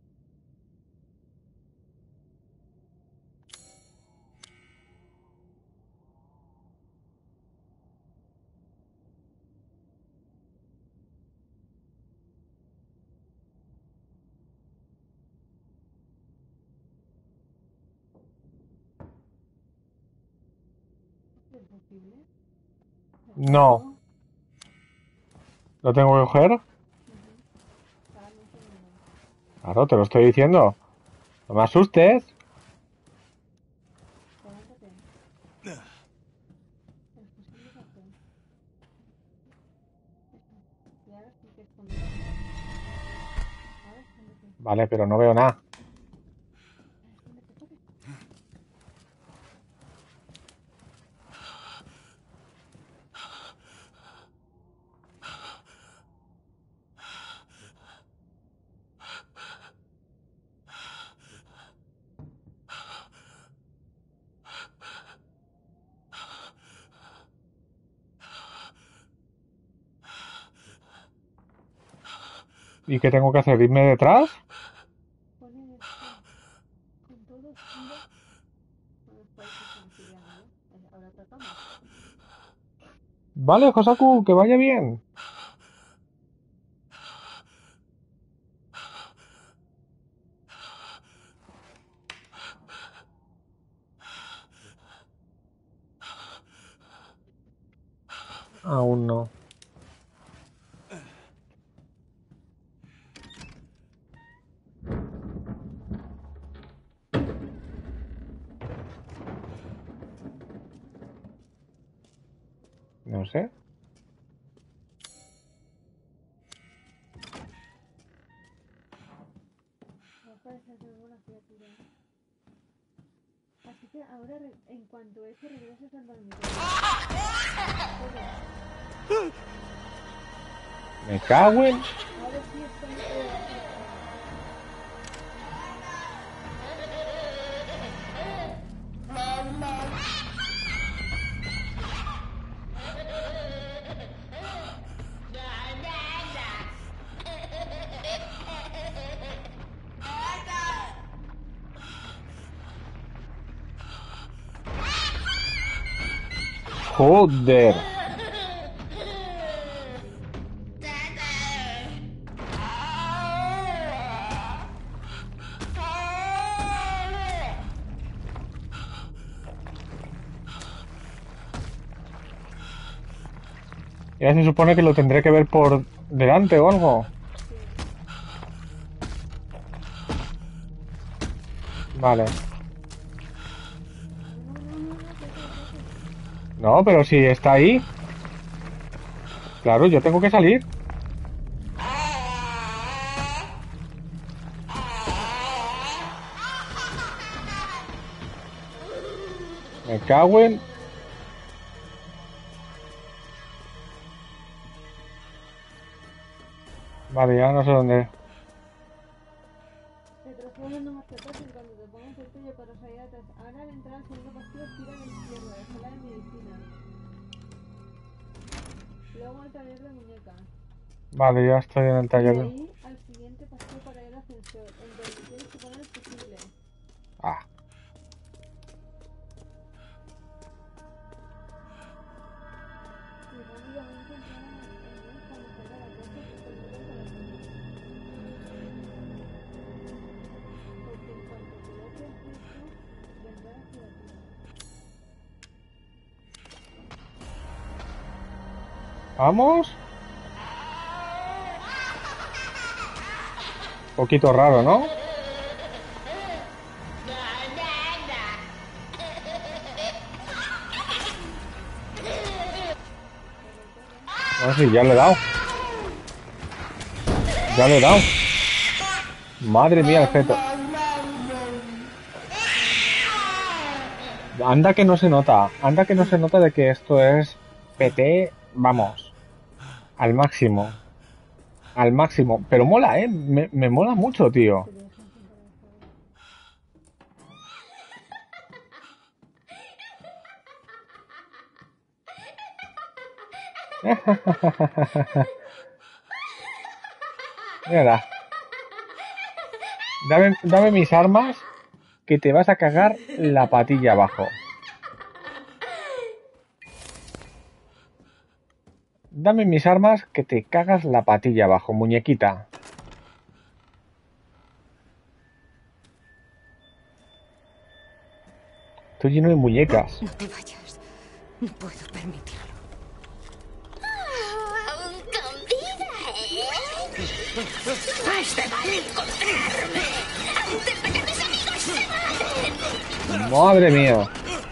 ¿Es posible? No. No. ¿Lo tengo que coger? Ujú. Para darle un segundo. Claro, te lo estoy diciendo. No me asustes. Levántate. ¿Es posible que hacer? Eso. Y ahora sí que escondete. Ahora escóndete. Vale, pero no veo nada. Escóndete, corre. ¿Y qué tengo que hacer? ¿Irme detrás? Pon energía. Con todo gira. Bueno, es para que se me sigue a mí, ¿eh? Ahora otra cama. Vale, Josaku, que vaya bien. Aún no. No sé. No parece ser buena criatura. Así que ahora, re- en cuanto eso, regreses al dormitorio. Todo. Me cago en... Ahora sí, escóndete debajo de la cama. Joder. Ya se supone que lo tendré que ver por delante o algo. Vale. No, pero si está ahí. Claro, yo tengo que salir. Me cago en... Vale, ya no sé dónde. Te transformas en un marcapasos y cuando te pongas el tuyo para salir atrás. Ahora al entrar al segundo pasillo, tira a la izquierda, sala de medicina. Luego al taller de muñecas. Vale, ya estoy en el Y taller. ahí al siguiente pasillo para ir al ascensor. En donde tienes que poner el fusible. Ah. Y rápidamente entrar en el cuando salga la cosa y te poner para el niño. Porque en cuanto coloques esto, vendrá hacia ti. Vamos. Poquito raro, ¿no? No sé, ya le he dado. Ya le he dado. Madre mía, el feto. Anda que no se nota. Anda que no se nota de que esto es P T, vamos, al máximo. Al máximo. Pero mola, ¿eh? Me, me mola mucho, tío. Mira. Dame, dame mis armas, que te vas a cagar la patilla abajo. Dame mis armas, que te cagas la patilla abajo, muñequita. Estoy lleno de muñecas. No te vayas. No puedo permitirlo. Aún con vida, ¿eh? Más te vale encontrarme antes de que mis amigos se maten. Madre mía.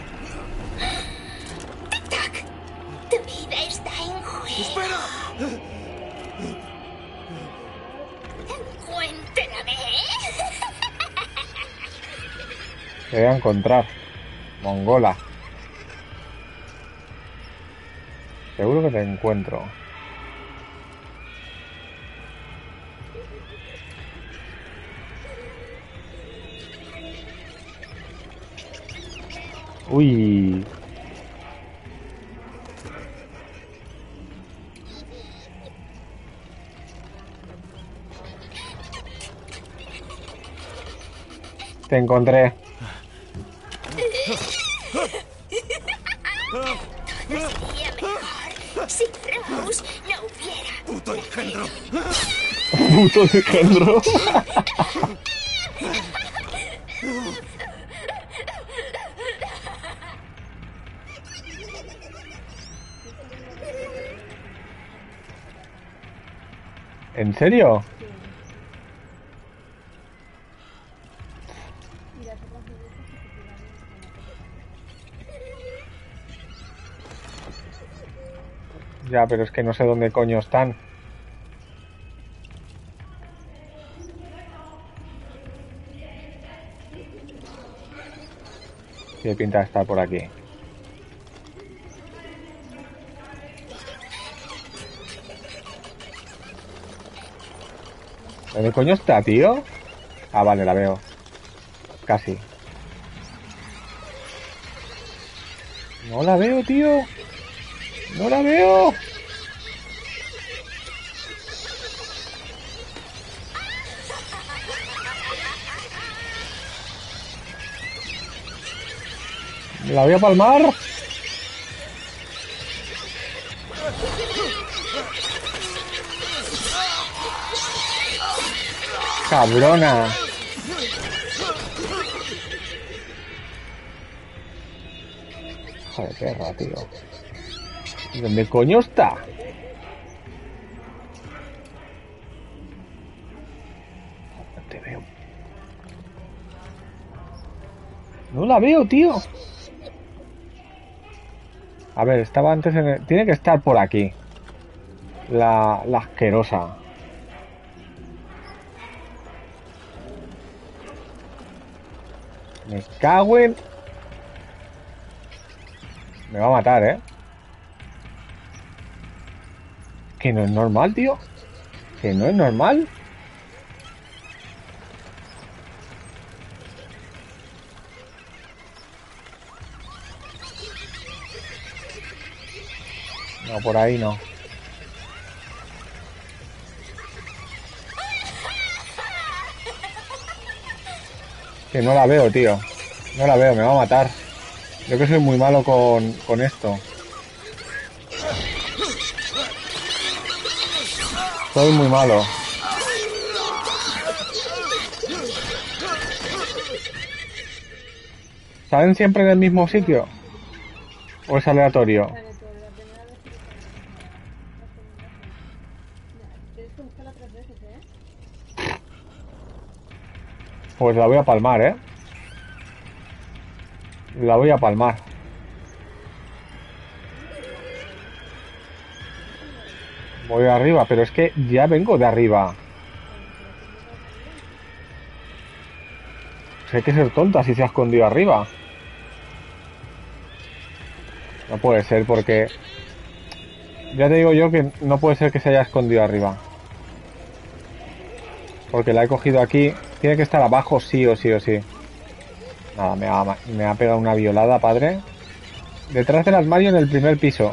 Tic-tac. Tu vida está en juego. ¡Espera! Encuéntrame. Te voy a encontrar. Mongola. Seguro que te encuentro. Uy. Te encontré. Sería mejor si Rose no hubiera. ¡Puto engendro! Puto de Kendro. ¿En serio? Y las otras muñecas que se tiran en la Ya, pero es que no sé dónde coño están. Tiene pinta de estar por aquí. ¿Dónde coño está, tío? Ah, vale, la veo. Casi. No la veo, tío. No la veo. La voy a palmar. Cabrona. Joder, perra, tío. ¿Dónde coño está? No te veo. No la veo, tío. A ver, estaba antes en el... Tiene que estar por aquí. La, la asquerosa. Me cago en... Me va a matar, ¿eh? Que no es normal, tío. Que no es normal. No, por ahí no. Que no la veo, tío. No la veo, me va a matar. Yo que soy muy malo con, con esto. Soy muy malo. ¿Salen siempre en el mismo sitio? ¿O es aleatorio? Aleatorio, la primera vez que lo sale. La segunda no. Nah, tienes que buscarla tres veces, ¿eh? Pues la voy a palmar, ¿eh? La voy a palmar. Voy arriba, pero es que ya vengo de arriba. Pues hay que ser tonta si se ha escondido arriba. No puede ser porque... Ya te digo yo que no puede ser que se haya escondido arriba. Porque la he cogido aquí. Tiene que estar abajo sí o sí o sí. Nada, me ha, me ha pegado una violada, padre. Detrás del armario en el primer piso.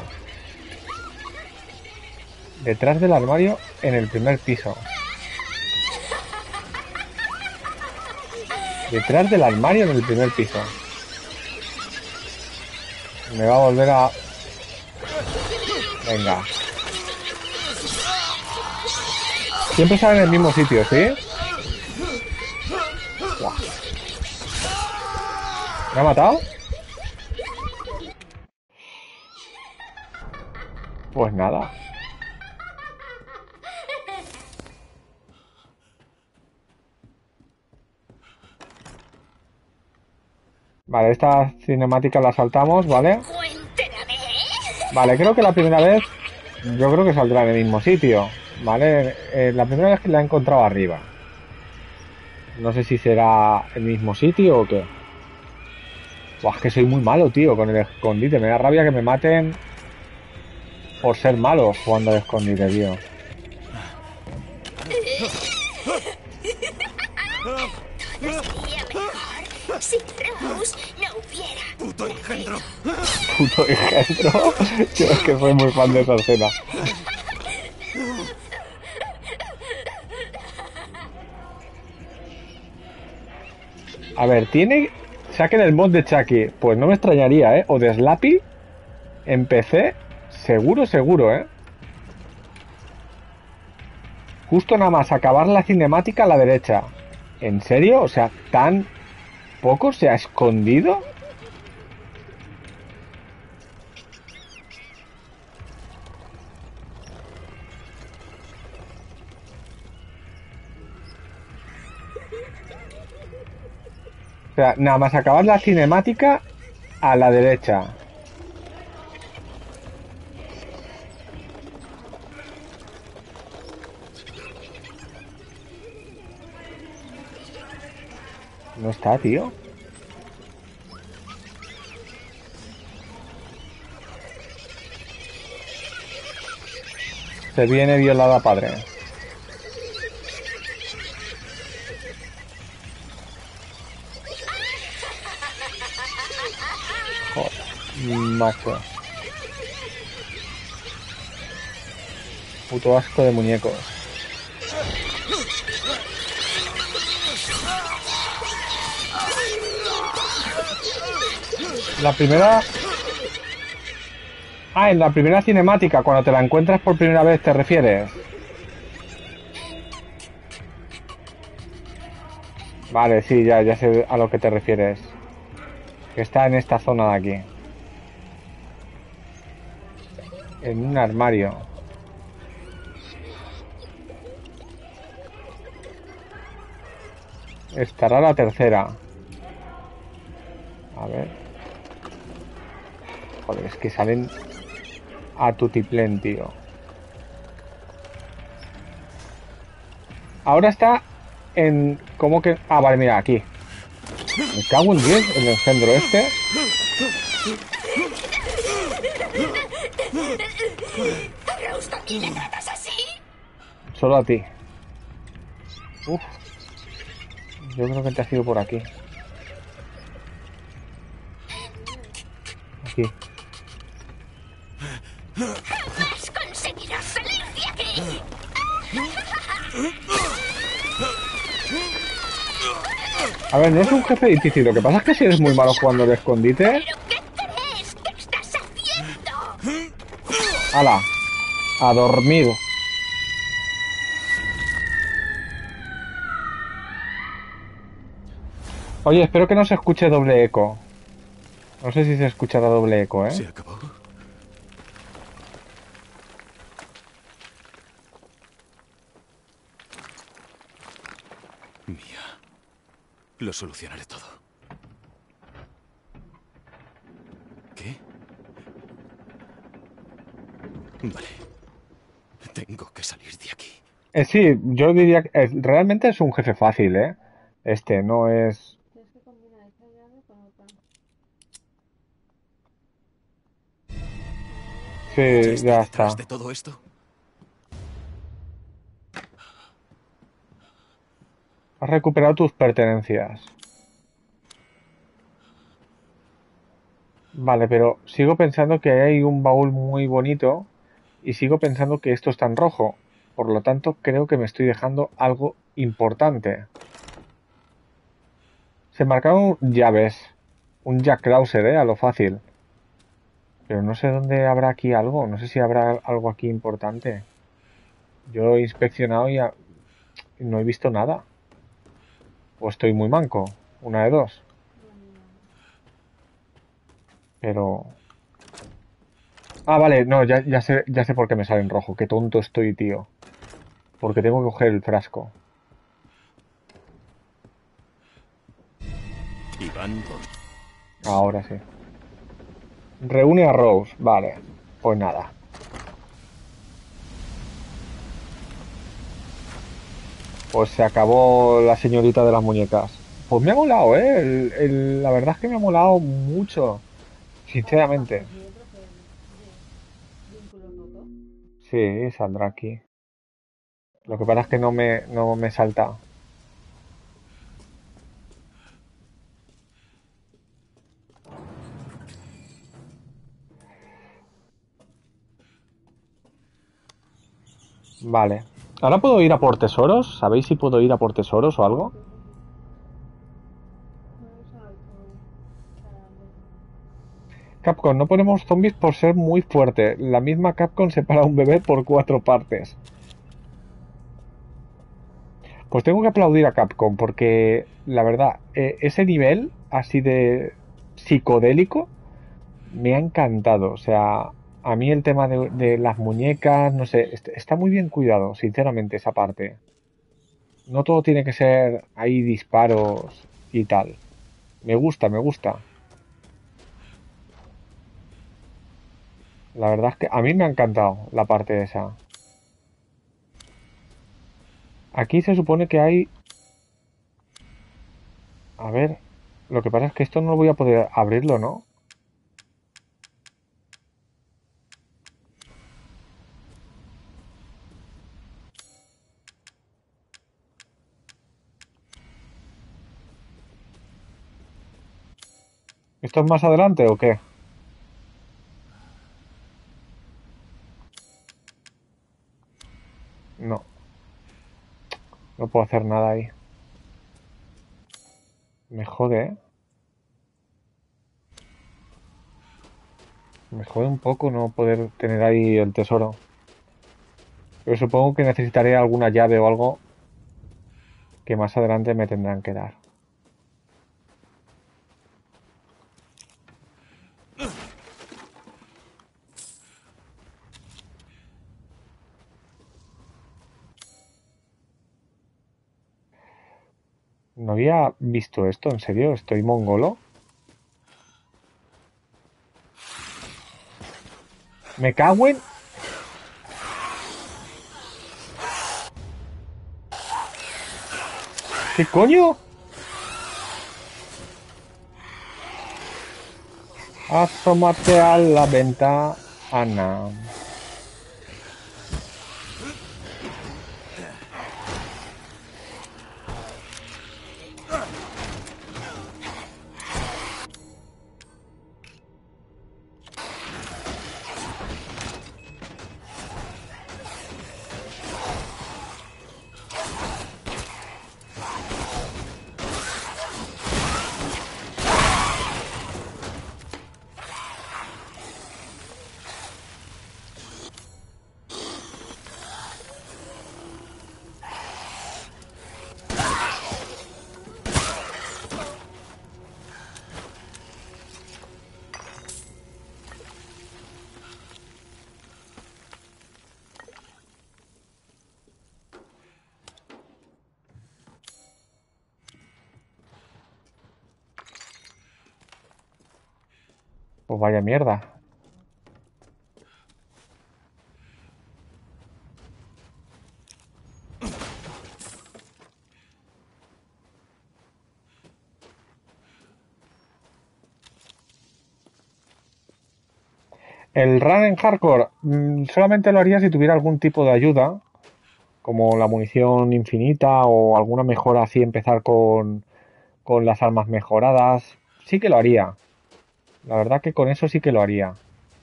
Detrás del armario en el primer piso. Detrás del armario en el primer piso. Me va a volver a... Venga. Siempre sale en el mismo sitio, ¿sí? Buah. ¿Me ha matado? Pues nada. Vale, esta cinemática la saltamos, ¿vale? Vale, creo que la primera vez... Yo creo que saldrá en el mismo sitio, ¿vale? Eh, la primera vez que la he encontrado arriba. No sé si será el mismo sitio o qué. Buah, es que soy muy malo, tío, con el escondite. Me da rabia que me maten por ser malo jugando al escondite, tío. Sería mejor si Rose no hubiera. ¡Puto engendro! Puto engendro. Yo es que soy muy fan de esa escena. A ver, tiene... Saquen el mod de Chucky. Pues no me extrañaría, ¿eh? O de Slappy. En P C. Seguro, seguro, ¿eh? Justo nada más acabar la cinemática a la derecha. ¿En serio? O sea, ¿tan poco se ha escondido? O sea, nada más acabar la cinemática a la derecha. No está, tío. Se viene violada, padre. Joder, macho. Puto asco de muñecos. La primera... Ah, en la primera cinemática, cuando te la encuentras por primera vez, ¿te refieres? Vale, sí, ya, ya sé a lo que te refieres. Que está en esta zona de aquí. En un armario. Estará la tercera. A ver. Joder, es que salen a tutiplén, tío. Ahora está en... ¿Cómo que...? Ah, vale, mira, aquí. Me cago en diez, el engendro este. ¿Rose también le tratas así? Solo a ti. Uf. Yo creo que te has ido por aquí. Aquí. ¡Jamás conseguirás salir de aquí! A ver, no es un jefe difícil. Lo que pasa es que si eres muy malo jugando de escondite... ¿Pero qué crees que estás haciendo? ¡Hala! A dormir. Oye, espero que no se escuche doble eco. No sé si se escuchará doble eco, ¿eh? ¿Se acabó? Mía. Lo solucionaré todo. ¿Qué? Vale. Tengo que salir de aquí. Eh, sí, yo diría que es- realmente es un jefe fácil, ¿eh? Este, no es... Tienes que combinar esta llave con otra. Sí, ¿Ya está ya detrás está. de todo esto? Has recuperado tus pertenencias. Vale, pero sigo pensando que hay un baúl muy bonito y sigo pensando que esto está en rojo. Por lo tanto, creo que me estoy dejando algo importante. Se marcaron llaves. Un Jack Krauser, ¿eh? A lo fácil. Pero no sé dónde habrá aquí algo. No sé si habrá algo aquí importante. Yo he inspeccionado y a- y no he visto nada. O estoy muy manco. Una de dos. Pero... Ah, vale. No, ya, ya sé, ya sé por qué me sale en rojo. Qué tonto estoy, tío. Porque tengo que coger el frasco. Iván, Ahora sí. Reúne a Rose. Vale. Pues nada. Pues se acabó la señorita de las muñecas. Pues me ha molado, ¿eh? El- el- la verdad es que me ha molado mucho. Ah, Sinceramente. pues y otro que de vínculos rotos. Sí, saldrá aquí. Lo que pasa es que no me, no me salta. Vale. ¿Ahora puedo ir a por tesoros? ¿Sabéis si puedo ir a por tesoros o algo? No he usado el fuego para ver. Capcom, no ponemos zombies por ser muy fuerte. La misma Capcom separa a un bebé por cuatro partes. Pues tengo que aplaudir a Capcom porque, la verdad, eh, ese nivel así de psicodélico me ha encantado. O sea, a mí el tema de, de las muñecas, no sé, est- está muy bien cuidado, sinceramente, esa parte. No todo tiene que ser ahí disparos y tal. Me gusta, me gusta. La verdad es que a mí me ha encantado la parte esa. Aquí se supone que hay... A ver, lo que pasa es que esto no voy a poder abrirlo, ¿no? ¿Esto es más adelante o qué? No, no puedo hacer nada ahí. Me jode, ¿eh? Me jode un poco no poder tener ahí el tesoro. Pero supongo que necesitaré alguna llave o algo que más adelante me tendrán que dar. No había visto esto, ¿en serio? ¿Estoy mongolo? Me cago en... ¿Qué coño? Asómate a la ventana. Pues vaya mierda. El run en hardcore mmm, solamente lo haría si tuviera algún tipo de ayuda, como la munición infinita o alguna mejora así, empezar con, con las armas mejoradas. Sí que lo haría. La verdad que con eso sí que lo haría.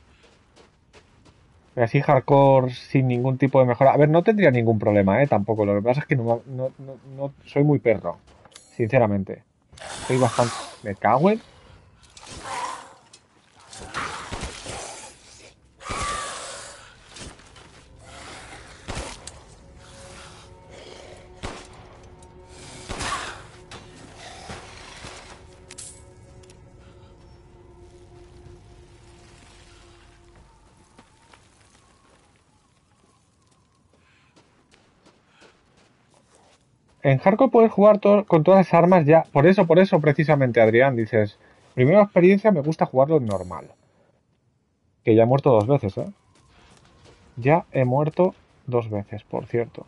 Pero así hardcore sin ningún tipo de mejora. A ver, no tendría ningún problema, ¿eh? Tampoco. Lo que pasa es que no, no, no, no soy muy perro, sinceramente. Soy bastante... Me cago en... En hardcore puedes jugar to con todas las armas ya. Por eso, por eso, precisamente, Adrián, dices... Primera experiencia me gusta jugarlo en normal. Que ya he muerto dos veces, ¿eh? Ya he muerto dos veces, por cierto.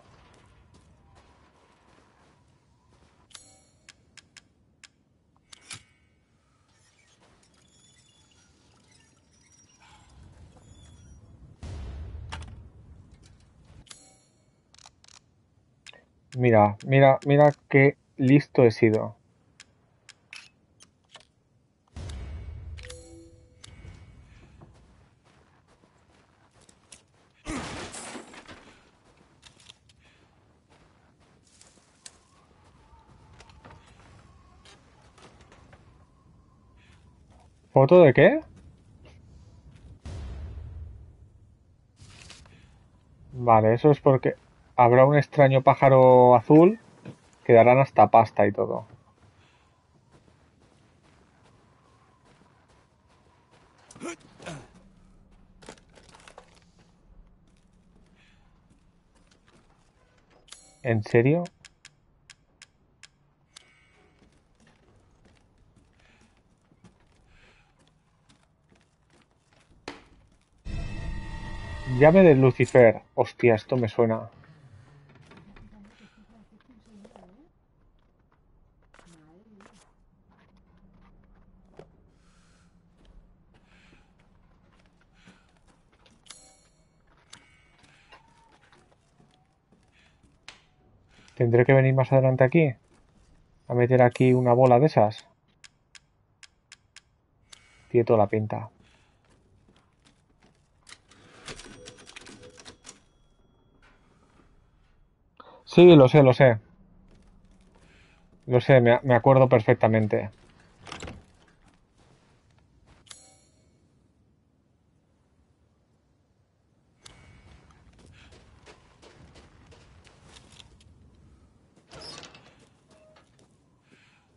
Mira, mira, mira qué listo he sido. ¿Foto de qué? Vale, eso es porque habrá un extraño pájaro azul que darán hasta pasta y todo. ¿En serio? Llave de Lucifer. Hostia, esto me suena. ¿Tendré que venir más adelante aquí? A meter aquí una bola de esas. Tiene toda la pinta. Sí, lo sé, lo sé. Lo sé, me, me acuerdo perfectamente.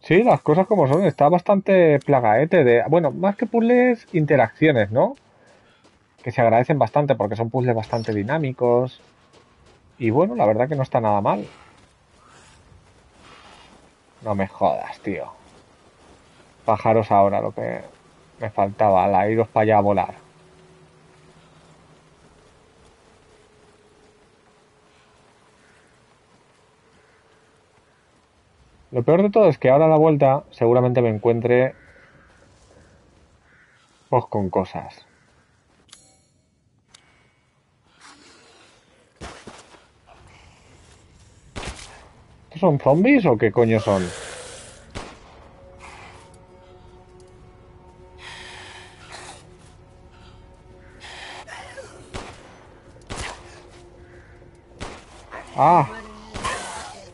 Sí, las cosas como son. Está bastante plagaete de... Bueno, más que puzzles, interacciones, ¿no? Que se agradecen bastante porque son puzzles bastante dinámicos. Y bueno, la verdad que no está nada mal. No me jodas, tío. Pájaros ahora, lo que me faltaba, la iros para allá a volar. Lo peor de todo es que ahora a la vuelta seguramente me encuentre pues con cosas. ¿Estos son zombies o qué coño son? Ah, Madre mía, ya sé.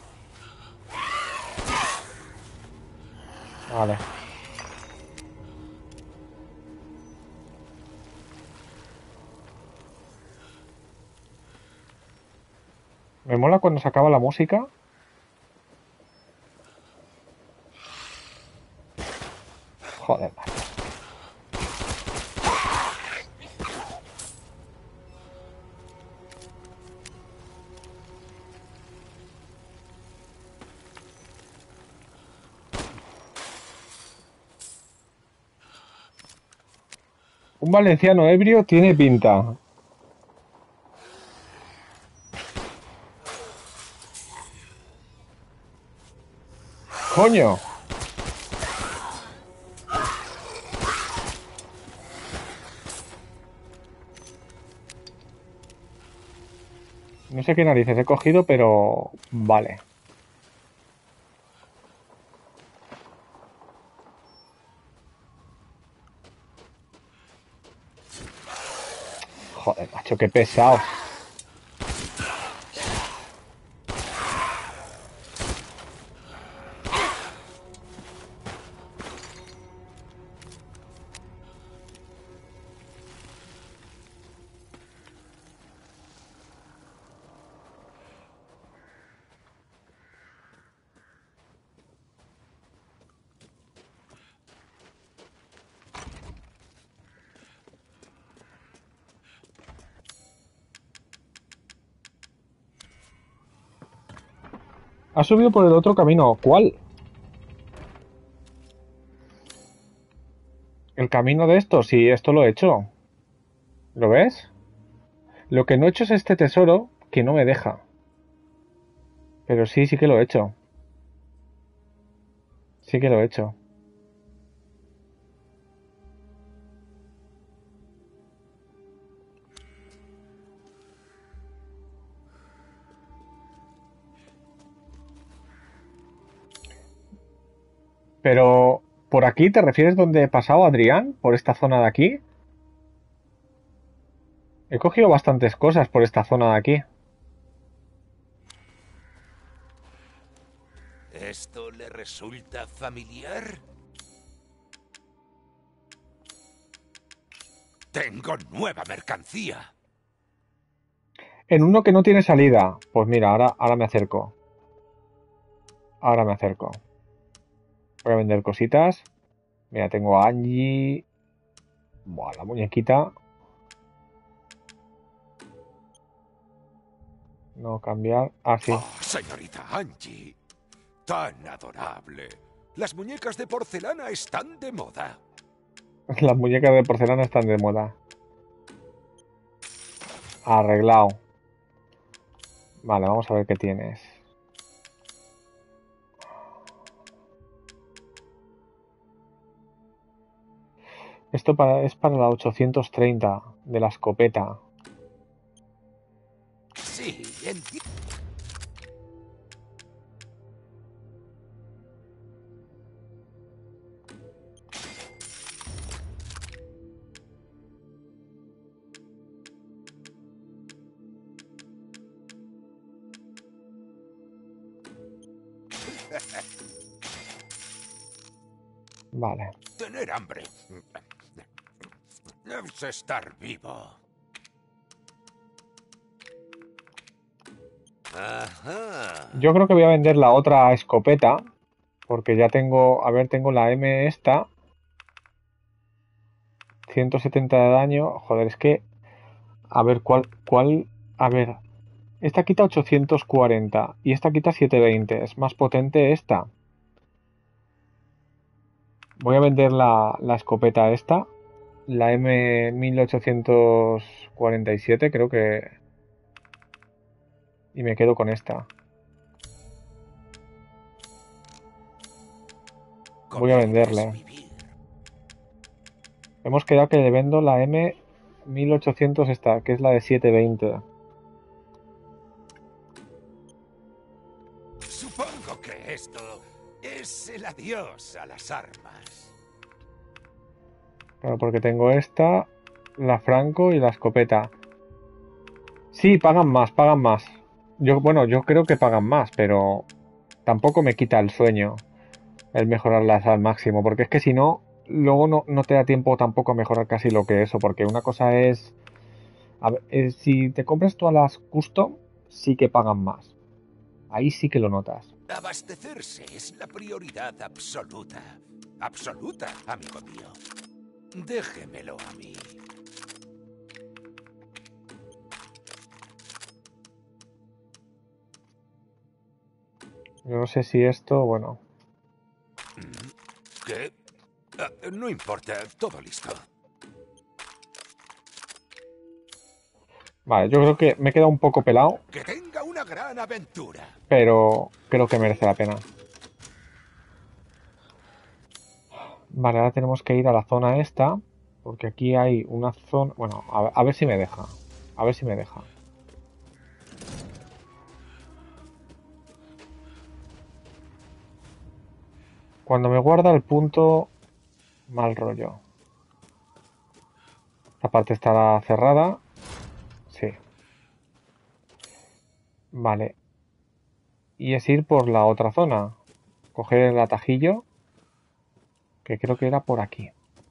vale. Me mola cuando se acaba la música. Joder, macho. Un valenciano ebrio tiene pinta. Coño. No sé qué narices he cogido, pero vale. Joder, macho, qué pesado. Ha subido por el otro camino. ¿Cuál? El camino de esto. Sí, esto lo he hecho. ¿Lo ves? Lo que no he hecho es este tesoro que no me deja. Pero sí, sí que lo he hecho. Sí que lo he hecho. Pero, ¿por aquí te refieres donde he pasado, Adrián? ¿Por esta zona de aquí? He cogido bastantes cosas por esta zona de aquí. ¿Esto le resulta familiar? Tengo nueva mercancía. En uno que no tiene salida. Pues mira, ahora, ahora me acerco. Ahora me acerco. Voy a vender cositas. Mira, tengo a Angie. Buah, la muñequita. No cambiar. Ah, sí. Oh, señorita Angie. Tan adorable. Las muñecas de porcelana están de moda. Las muñecas de porcelana están de moda. Arreglado. Vale, vamos a ver qué tienes. Esto para, es para la ochocientos treinta de la escopeta. Sí, entiendo. Vale. Tener hambre. Debes estar vivo. Ajá. Yo creo que voy a vender la otra escopeta. Porque ya tengo, a ver, tengo la M esta, ciento setenta de daño. Joder, es que, a ver, ¿cuál, cuál? A ver, esta quita ochocientos cuarenta y esta quita setecientos veinte. Es más potente esta. Voy a vender la, la escopeta esta, la M mil ochocientos cuarenta y siete, creo que... Y me quedo con esta. Voy a Comer es venderle. vivir. Hemos quedado que le vendo la M mil ochocientos esta, que es la de setecientos veinte. Supongo que esto es el adiós a las armas. Claro, porque tengo esta, la Franco y la escopeta. Sí, pagan más, pagan más. Yo, bueno, yo creo que pagan más, pero tampoco me quita el sueño el mejorarlas al máximo, porque es que si no, luego no, no te da tiempo tampoco a mejorar casi lo que eso, porque una cosa es... A ver, eh, si te compras todas las custom, sí que pagan más. Ahí sí que lo notas. Abastecerse es la prioridad absoluta. Absoluta, amigo mío. Déjemelo a mí. Yo no sé si esto, bueno... ¿Qué? Ah, no importa, todo listo. Vale, yo creo que me he quedado un poco pelado, Que tenga una gran aventura. pero creo que merece la pena. Vale, ahora tenemos que ir a la zona esta, porque aquí hay una zona... Bueno, a, a ver si me deja. A ver si me deja. Cuando me guarda el punto, mal rollo. La parte estará cerrada. Sí. Vale. Y es ir por la otra zona. Coger el atajillo, que creo que era por aquí.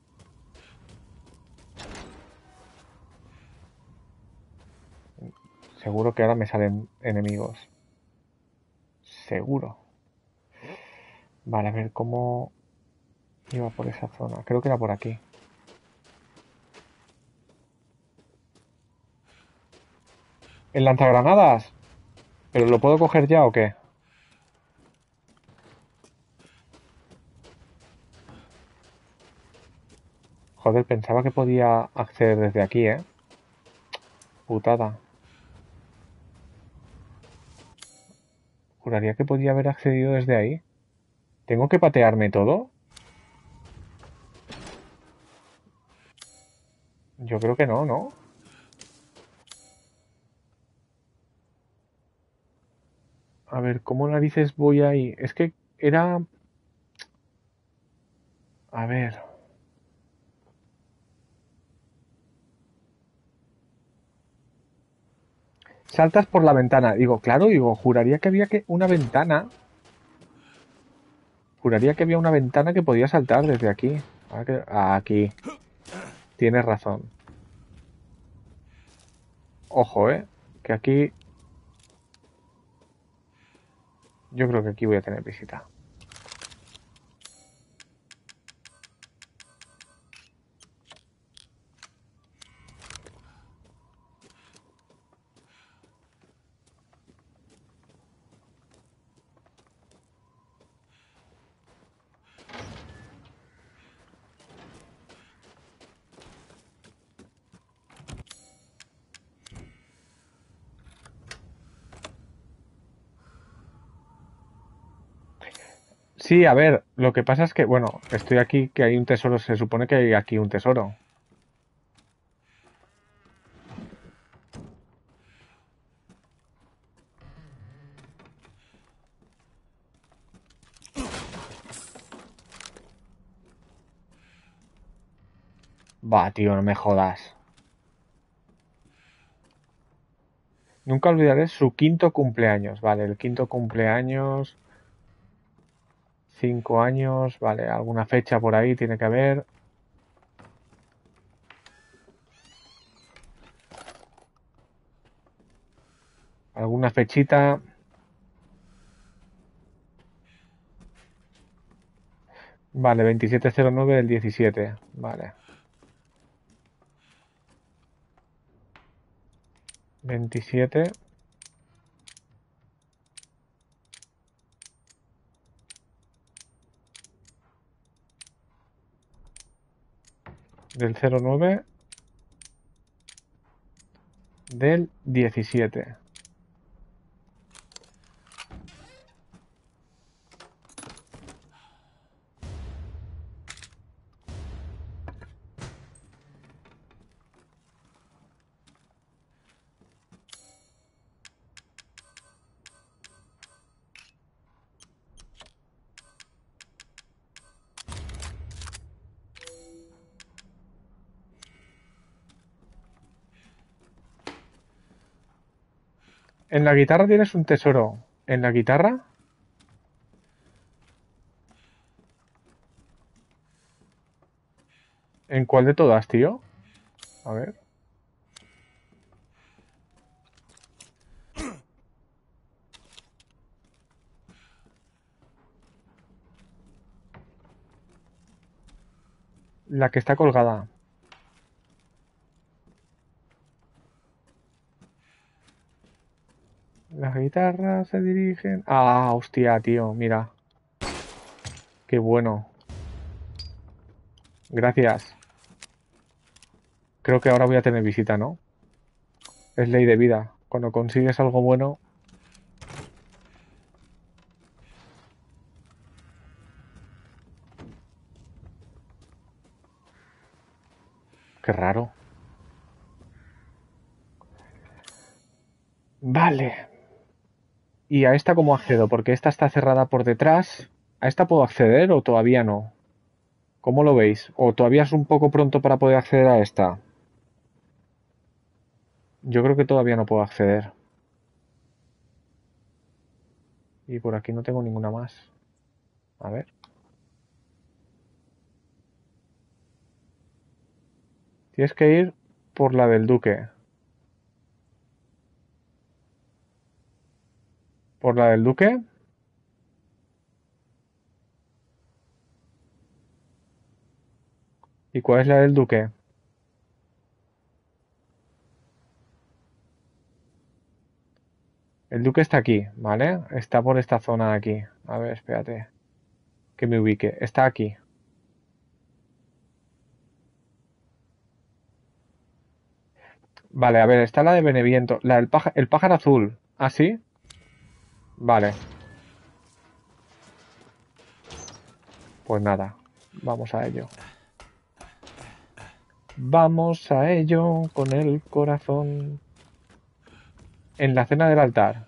Seguro que ahora me salen enemigos. Seguro. Vale, a ver cómo iba por esa zona. Creo que era por aquí. ¿El lanzagranadas? ¿Pero lo puedo coger ya o qué? Joder, pensaba que podía acceder desde aquí, ¿eh? Putada. Juraría que podía haber accedido desde ahí. ¿Tengo que patearme todo? Yo creo que no, ¿no? A ver, ¿cómo narices voy ahí? Es que era... A ver... Saltas por la ventana. Digo, claro, digo, juraría que había que una ventana. Juraría que había una ventana que podía saltar desde aquí. Ahora que- ah, aquí. Tienes razón. Ojo, ¿eh? Que aquí... Yo creo que aquí voy a tener visita. Sí, a ver, lo que pasa es que, bueno, estoy aquí, que hay un tesoro, se supone que hay aquí un tesoro. Va, tío, no me jodas. Nunca olvidaré su quinto cumpleaños. Vale, el quinto cumpleaños. Cinco años, vale, alguna fecha por ahí tiene que haber. Alguna fechita. Vale, veintisiete cero nueve del diecisiete. Vale. veintisiete. Del cero nueve. Del diecisiete. En la guitarra tienes un tesoro. ¿En la guitarra? ¿En cuál de todas, tío? A ver. La que está colgada. Las guitarras se dirigen... Ah, hostia, tío, mira. Qué bueno. Gracias. Creo que ahora voy a tener visita, ¿no? Es ley de vida. Cuando consigues algo bueno... Qué raro. Vale. ¿Y a esta cómo accedo? Porque esta está cerrada por detrás. ¿A esta puedo acceder o todavía no? ¿Cómo lo veis? ¿O todavía es un poco pronto para poder acceder a esta? Yo creo que todavía no puedo acceder. Y por aquí no tengo ninguna más. A ver. Tienes que ir por la del Duque. ¿Por la del Duque? ¿Y cuál es la del Duque? El Duque está aquí, ¿vale? Está por esta zona de aquí. A ver, espérate. Que me ubique. Está aquí. Vale, a ver, está la de Beneviento. La del pájaro, el pájaro azul. ¿Ah, sí? Vale. Pues nada. Vamos a ello. Vamos a ello con el corazón. En la cena del altar.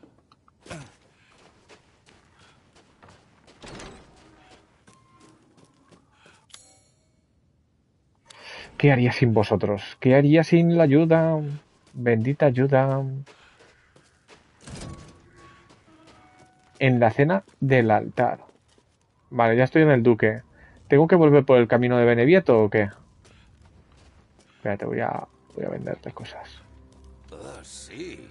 ¿Qué haría sin vosotros? ¿Qué haría sin la ayuda? Bendita ayuda. En la cena del altar. Vale, ya estoy en el Duque. ¿Tengo que volver por el camino de Benevieto o qué? Espérate, voy a, voy a venderte cosas. Oh, sí.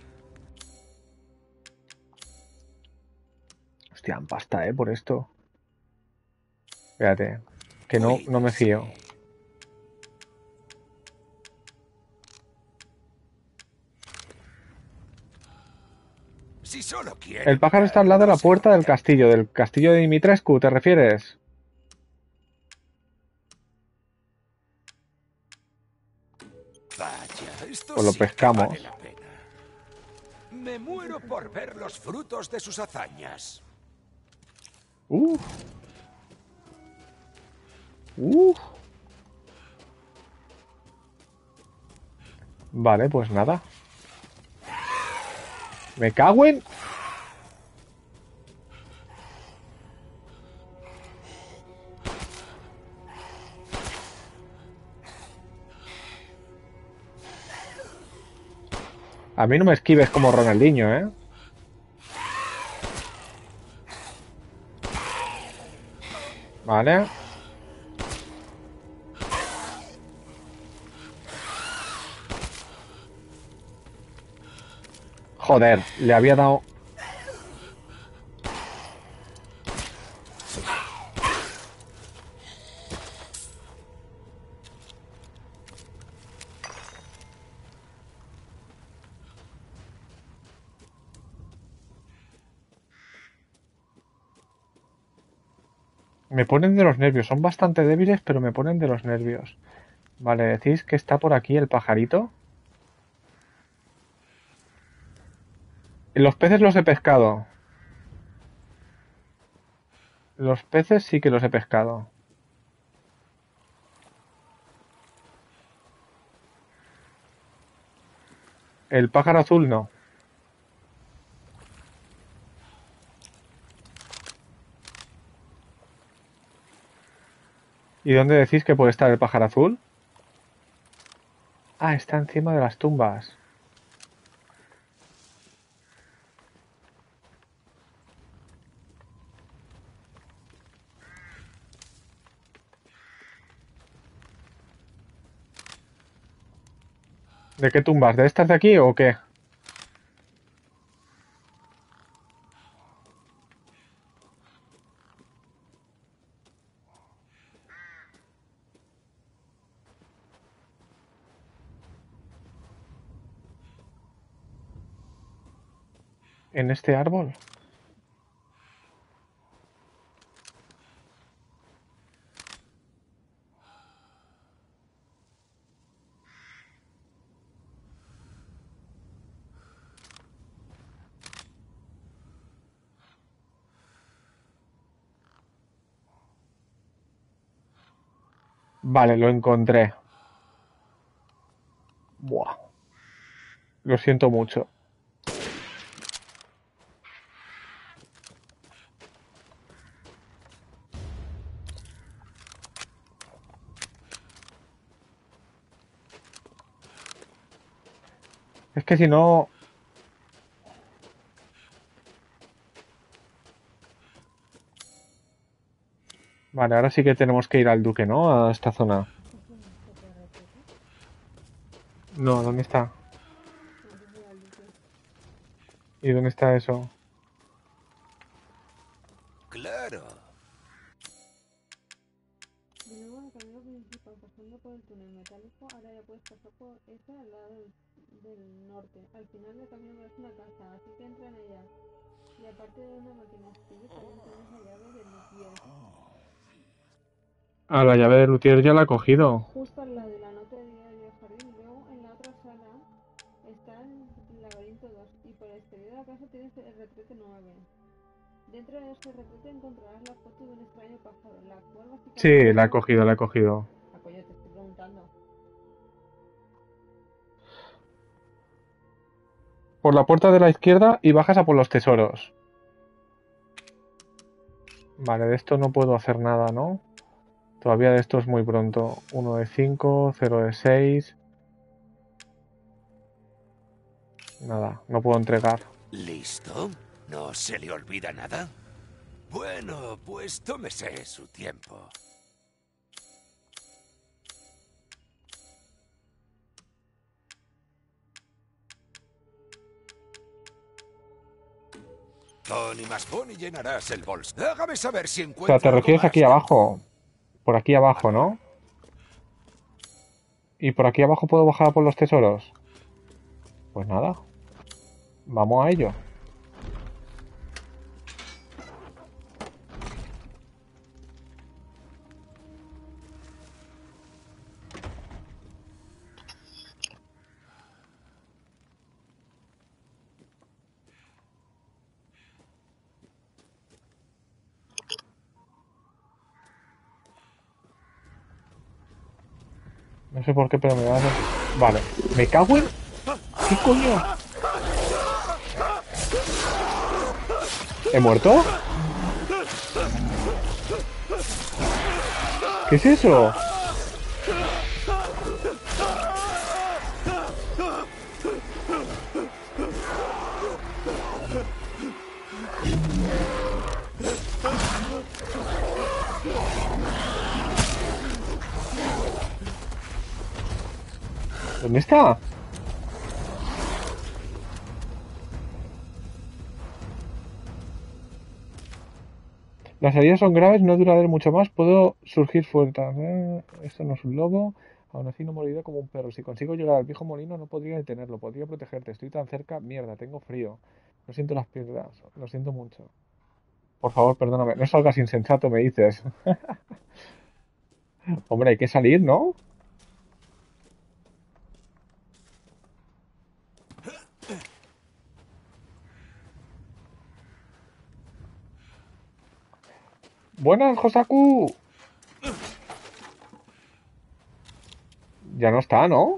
Hostia, en pasta, eh, por esto. Espérate, que no, no me fío. Si solo quiere El pájaro está al lado de la puerta del castillo. ¿Del castillo de Dimitrescu te refieres? Vaya, esto Pues lo sí que pescamos. vale la pena. Me muero por ver los frutos de sus hazañas. Uf. Uf. Vale, pues nada. Me cago en... A mí no me esquives como Ronaldinho, ¿eh? Vale. Joder, le había dado... Me ponen de los nervios. Son bastante débiles, pero me ponen de los nervios. Vale, decís que está por aquí el pajarito. Los peces los he pescado. Los peces sí que los he pescado. El pájaro azul no. ¿Y dónde decís que puede estar el pájaro azul? Ah, está encima de las tumbas. ¿De qué tumbas? ¿De estas de aquí o qué? ¿En este árbol? Vale, lo encontré. Buah. Lo siento mucho. Es que si no... Vale, ahora sí que tenemos que ir al Duque, ¿no? A esta zona. No, ¿dónde está? ¿Y dónde está eso? Claro. De nuevo en el camino principal, pasando por el túnel metálico, ahora ya puedes pasar por ese al lado del, del norte. Al final del camino ves una casa, así que entra en ella. Y aparte de una máquina espía, también tienes la llave del luthier. Ah, la llave de Luthier ya la he cogido. Justo al lado de la nota de diario del jardín. Luego en la otra sala está el laberinto dos. Y por el exterior de la casa tienes el retrete nueve. Dentro de ese retrete encontrarás la foto de un extraño pájaro, la cual básicamente... Sí, la he cogido, la he cogido. Ah, coño, te estoy preguntando. Por la puerta de la izquierda y bajas a por los tesoros. Vale, de esto no puedo hacer nada, ¿no? Todavía de esto es muy pronto. uno de cinco, cero de seis. Nada, no puedo entregar. ¿Listo? ¿No se le olvida nada? Bueno, pues tómese su tiempo. Con y más pon y llenarás el bolso. Hágame saber si O encuentra sea, te algo refieres más aquí de- abajo. Por aquí abajo, ¿no? ¿Y por aquí abajo puedo bajar a por los tesoros? Pues nada. Vamos a ello. No sé por qué, pero me va a hacer... Vale. ¿Me cago en...? ¿Qué coño? ¿He muerto? ¿Qué es eso? ¿Dónde está? Las heridas son graves, no duraré mucho más, puedo surgir fuerzas. Eh, esto no es un lobo, aún así no moriré como un perro. Si consigo llegar al viejo molino no podría detenerlo, podría protegerte. Estoy tan cerca, mierda, tengo frío. No siento las piernas, lo siento mucho. Por favor, perdóname. No salgas insensato, me dices. Hombre, hay que salir, ¿no? Buenas, Josaku. Ya no está, ¿no?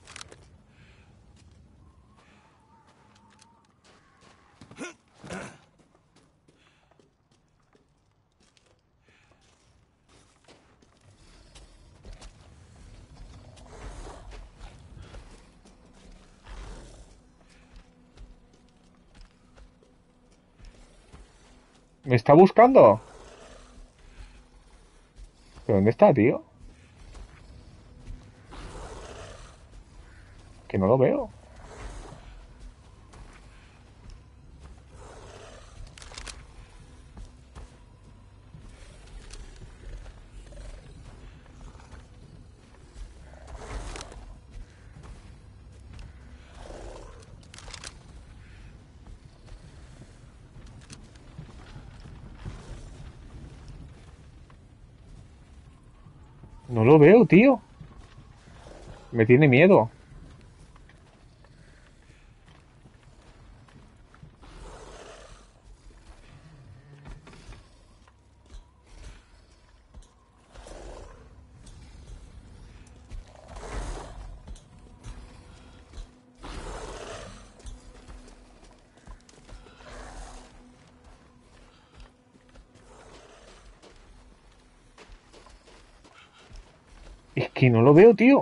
¿Me está buscando? ¿Pero dónde está, tío? Que no lo veo. No lo veo, tío. Me tiene miedo. Es que no lo veo, tío.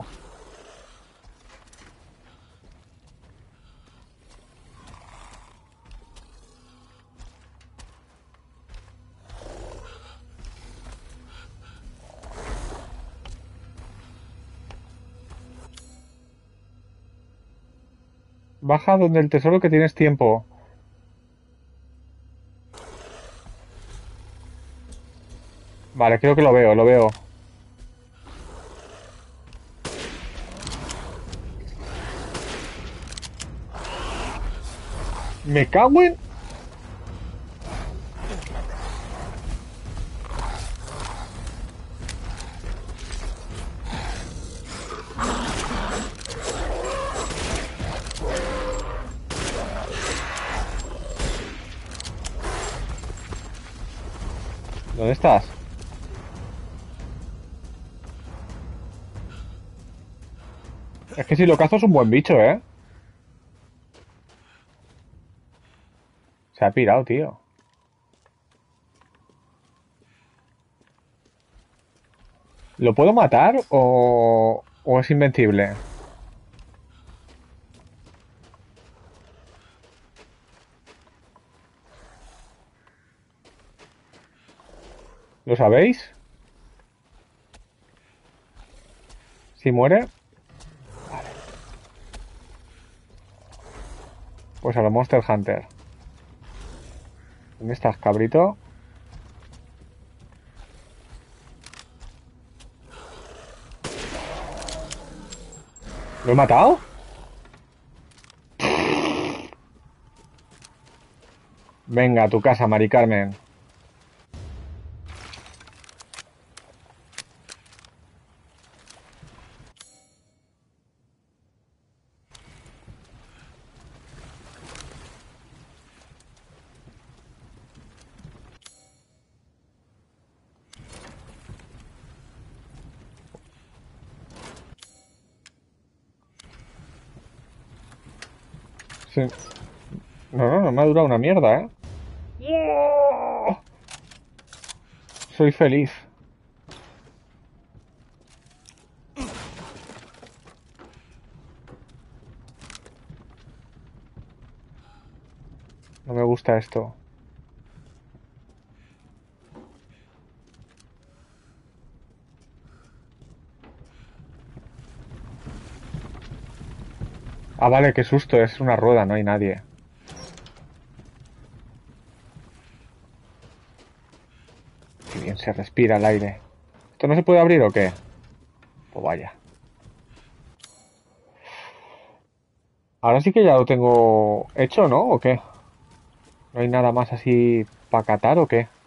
Baja donde el tesoro que tienes tiempo. Vale, creo que lo veo, lo veo. Me cago en... ¿Dónde estás? Es que si lo cazo es un buen bicho, ¿eh? Se ha pirado, tío. ¿Lo puedo matar o, o es invencible? ¿Lo sabéis? Si muere... Vale. Pues a lo Monster Hunter. ¿Dónde estás, cabrito? ¿Lo he matado? Venga, a tu casa, Mari Carmen. Sí. No, no, no me ha durado una mierda, ¿eh? ¡Oh! Soy feliz. No me gusta esto. Ah, vale, qué susto, es una rueda, no hay nadie. Qué bien se respira el aire. ¿Esto no se puede abrir o qué? Pues vaya. Ahora sí que ya lo tengo hecho, ¿no? ¿O qué? No hay nada más así ¿Para catar o qué?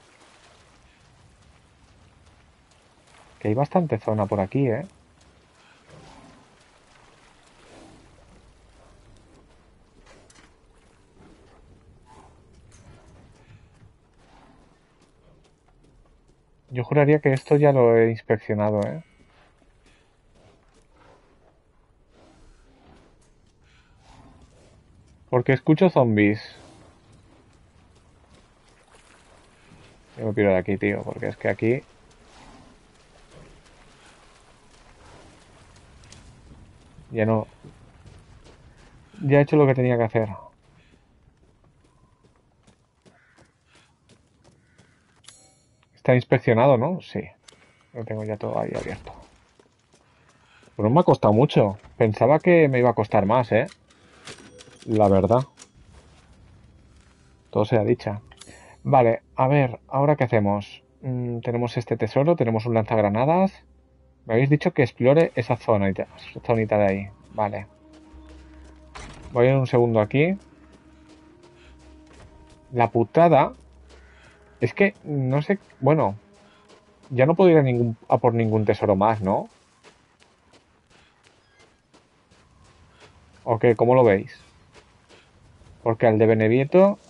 Que hay bastante zona por aquí, ¿eh? Yo juraría que esto ya lo he inspeccionado, ¿eh? Porque escucho zombies. Yo me piro de aquí, tío, porque es que aquí... Ya no... Ya he hecho lo que tenía que hacer. Está inspeccionado, ¿no? Sí. Lo tengo ya todo ahí abierto. Pero no me ha costado mucho. Pensaba que me iba a costar más, ¿eh? La verdad. Todo sea dicha. Vale, a ver, ¿ahora qué hacemos? Mm, tenemos este tesoro, tenemos un lanzagranadas. Me habéis dicho que explore esa zona, esa zonita de ahí. Vale. Voy en un segundo aquí. La putada es que no sé... Bueno, ya no puedo ir a, ningún, a por ningún tesoro más, ¿no? ¿O qué? ¿Cómo lo veis? Porque al de Benevieto...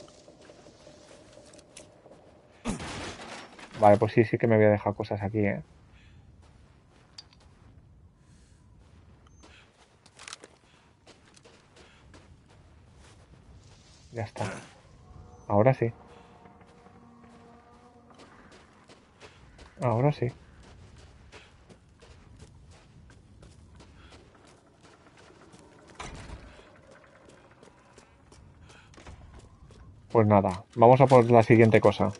Vale, pues sí, sí que me voy a dejar cosas aquí, ¿eh? Ya está. Ahora sí. Ahora sí. Pues nada, vamos a por la siguiente cosa.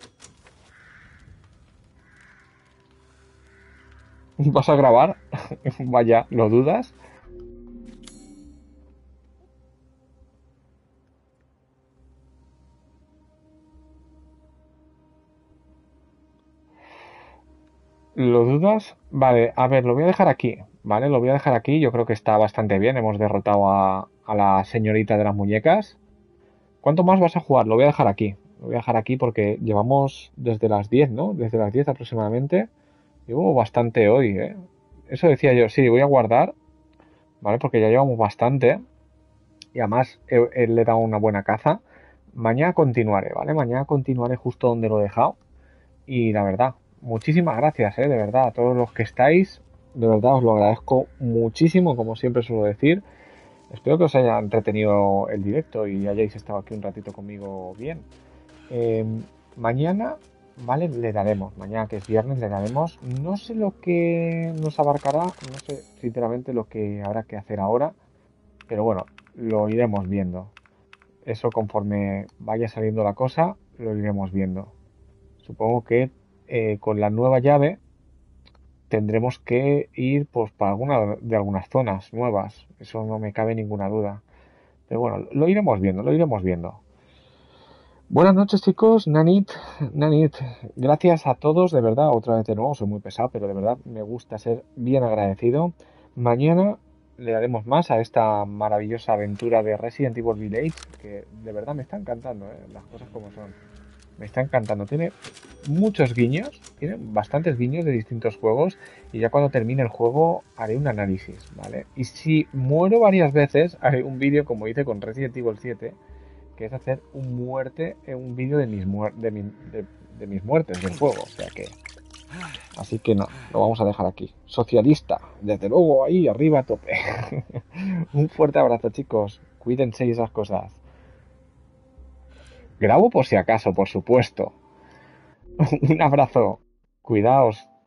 ¿Vas a grabar? Vaya, ¿lo dudas? ¿Lo dudas? Vale, a ver, lo voy a dejar aquí, ¿vale? Lo voy a dejar aquí, yo creo que está bastante bien. Hemos derrotado a, a la señorita de las muñecas. ¿Cuánto más vas a jugar? Lo voy a dejar aquí. Lo voy a dejar aquí porque llevamos desde las diez, ¿no? Desde las diez aproximadamente. Llevo bastante hoy, ¿eh? Eso decía yo, sí, voy a guardar, ¿vale? Porque ya llevamos bastante. Y además he, he- le he dado una buena caza. Mañana continuaré, ¿vale? Mañana continuaré justo donde lo he dejado. Y la verdad, muchísimas gracias, ¿eh? De verdad, a todos los que estáis. De verdad os lo agradezco muchísimo, como siempre suelo decir. Espero que os haya entretenido el directo y hayáis estado aquí un ratito conmigo bien. Eh, Mañana, ¿vale? Le daremos, mañana que es viernes, le daremos. No sé lo que nos abarcará, no sé sinceramente lo que habrá que hacer ahora, pero bueno, lo iremos viendo. Eso conforme vaya saliendo la cosa, lo iremos viendo. Supongo que eh, con la nueva llave tendremos que ir pues para alguna de algunas zonas nuevas. Eso no me cabe ninguna duda. Pero bueno, lo iremos viendo, lo iremos viendo. Buenas noches chicos, Nanit, Nanit, gracias a todos, de verdad, otra vez de nuevo, soy muy pesado, pero de verdad me gusta ser bien agradecido. Mañana le daremos más a esta maravillosa aventura de Resident Evil Village, que de verdad me está encantando, ¿eh? Las cosas como son. Me está encantando, tiene muchos guiños, tiene bastantes guiños de distintos juegos y ya cuando termine el juego haré un análisis, ¿vale? Y si muero varias veces, haré un vídeo como hice con Resident Evil siete, que es hacer un muerte, eh, un vídeo de mis muer- de, mi- de- de mis muertes del juego, o sea que así que no, lo vamos a dejar aquí. Socialista, desde luego ahí arriba a tope. Un fuerte abrazo chicos, cuídense y esas cosas. Grabo por si acaso, por supuesto. Un abrazo, cuidaos.